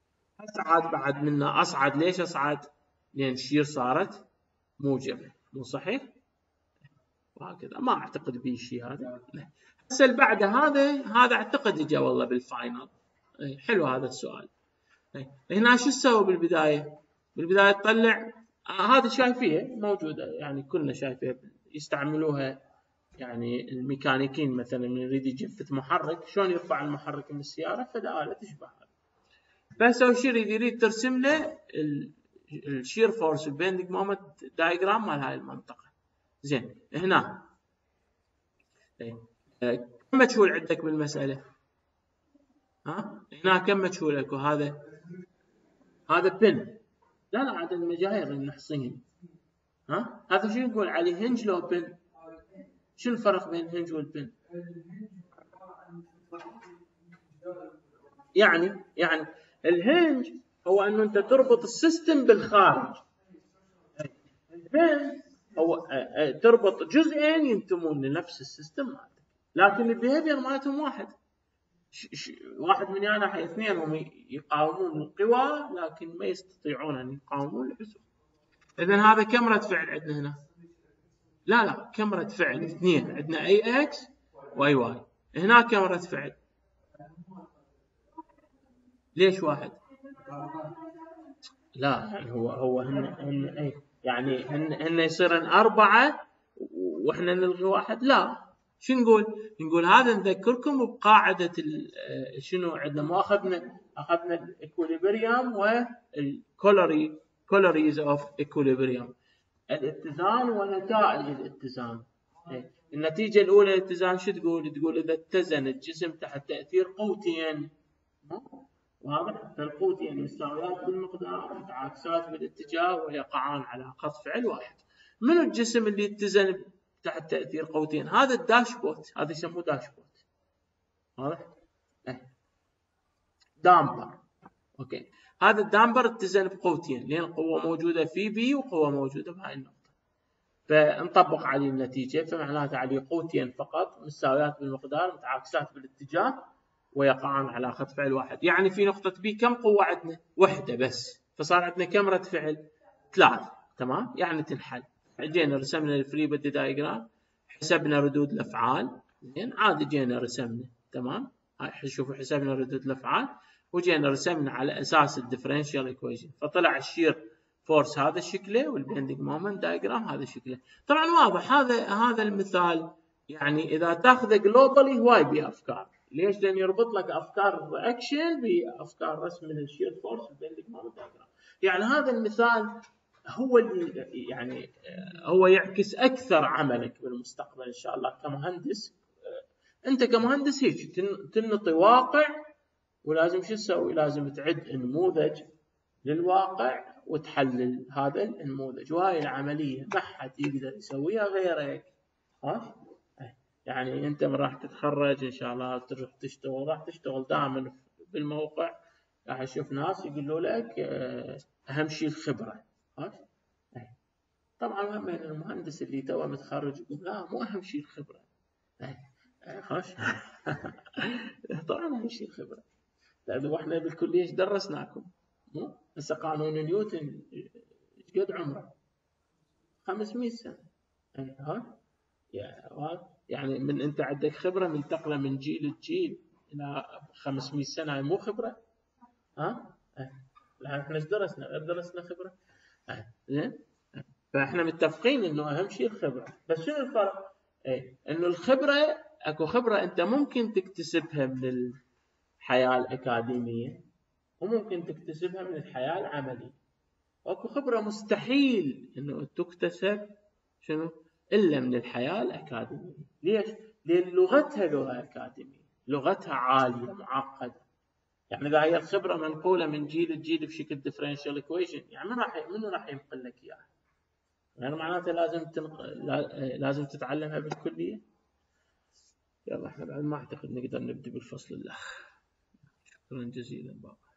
اصعد بعد منه اصعد. ليش اصعد؟ لان الشير صارت موجبه، مو صحيح؟ وهكذا. ما اعتقد به شيء هذا. هسه اللي بعده هذا هذا اعتقد اجى والله بالفاينل. حلو هذا السؤال. هنا شو تسوي بالبدايه؟ بالبدايه تطلع آه هذا شايفيه موجوده، يعني كلنا شايفيه يستعملوها يعني الميكانيكيين مثلا من يريد يجفت محرك شلون يرفع المحرك من السياره، فالآلة تشبه هذا. فسوي شيء يريد يريد ترسم له الشير فورس البيندنج مومنت دايجرام مال هاي المنطقه. زين هنا كم مجهول عندك بالمساله؟ ها هنا كم مجهول اكو؟ هذا هذا بن. لا لا عدد المجاهر اللي نحصيهم. ها هذا شو نقول عليه؟ هنج لو بن؟ شو الفرق بين الهنج والبن؟ يعني يعني الهنج هو انه انت تربط السيستم بالخارج. البن هو تربط جزئين ينتمون لنفس السيستم مالتك، لكن البيهيفير مالتهم واحد. واحد من يعني اثنينهم يقاومون القوى لكن ما يستطيعون ان يقاومون العزوم. اذا هذا كم رد فعل عندنا هنا؟ لا لا كم رد فعل؟ اثنين. عندنا اي اكس واي واي. هنا كم رد فعل؟ ليش واحد؟ لا يعني هو هو هن هن اي يعني هن هن يصيرن اربعه واحنا نلغي واحد؟ لا. شو نقول؟ نقول هذا نذكركم بقاعده شنو عندنا. ما اخذنا اخذنا الايكوليبريم والكولوري كولوريز اوف ايكوليبريم، الاتزان ونتائج الاتزان. النتيجه الاولى الاتزان شو تقول؟ تقول اذا اتزن الجسم تحت تاثير قوتين، واضح؟ فالقوتين مساويات بالمقدار متعاكسات بالاتجاه ويقعان على خط فعل واحد. من الجسم اللي يتزن تحت تاثير قوتين؟ هذا الداشبوت، هذا يسموه داشبوت. واضح؟ اه. دامبر. اوكي هذا الدامبر اتزن بقوتين لان قوه موجوده في بي وقوه موجوده بهاي النقطه، فنطبق عليه النتيجه، فمعناته عليه قوتين فقط مساويات بالمقدار متعاكسات بالاتجاه ويقعان على خط فعل واحد. يعني في نقطه بي كم قوه عندنا؟ وحده بس، فصار عندنا كم رد فعل؟ ثلاث. تمام؟ يعني تنحل. جينا رسمنا الفري بودي دايجرام، حسبنا ردود الافعال. زين عادي جينا رسمنا. تمام؟ هاي شوفوا حسبنا ردود الافعال وجينا رسمنا على اساس الديفرنشال ايكويشن، فطلع الشير فورس هذا شكله والبيندنج مومنت دايجرام هذا شكله. طبعا واضح هذا هذا المثال يعني اذا تاخذه جلوبالي هواي بيه افكار. ليش؟ لان يربط لك افكار الرياكشن بافكار رسم الشير فورس والبيندنج مومنت دايجرام. يعني هذا المثال هو اللي يعني هو يعكس اكثر عملك بالمستقبل ان شاء الله كمهندس. انت كمهندس هيك تنطي واقع ولازم شو تسوي؟ لازم تعد نموذج للواقع وتحلل هذا النموذج، وهاي العمليه ما حد يقدر يسويها غيرك. ها يعني انت من راح تتخرج ان شاء الله تروح تشتغل، راح تشتغل دائما بالموقع راح تشوف ناس يقولوا لك اهم شيء الخبره. ها طبعا هم المهندس اللي توه متخرج يقول لا مو اهم شيء الخبره. خلاص طبعا اهم شيء الخبره، لانه احنا بالكليه ايش درسناكم؟ مو هسه قانون نيوتن ايش قد عمره؟ خمسمئة سنه. ها يعني من انت عندك خبره منتقله من جيل لجيل الى خمسمئة سنه، هاي مو خبره؟ ها احنا ايش درسنا؟ غير درسنا خبره. زين فاحنا متفقين انه اهم شيء الخبره، بس شنو الفرق؟ اي انه الخبره اكو خبره انت ممكن تكتسبها من الحياه الاكاديميه وممكن تكتسبها من الحياه العمليه، واكو خبره مستحيل انه تكتسب شنو الا من الحياه الاكاديميه. ليش؟ لان لغتها لغه اكاديميه، لغتها عاليه معقده. يعني اذا هي الخبره منقوله من جيل لجيل بشكل ديفرنشال ايكويشن، يعني من راح منو راح ينقل لك اياها؟ يعني معناته لازم تنق... لازم تتعلمها بالكليه. يلا احنا بعد ما اعتقد نقدر نبدا بالفصل الاخ. شكرا جزيلا بابا.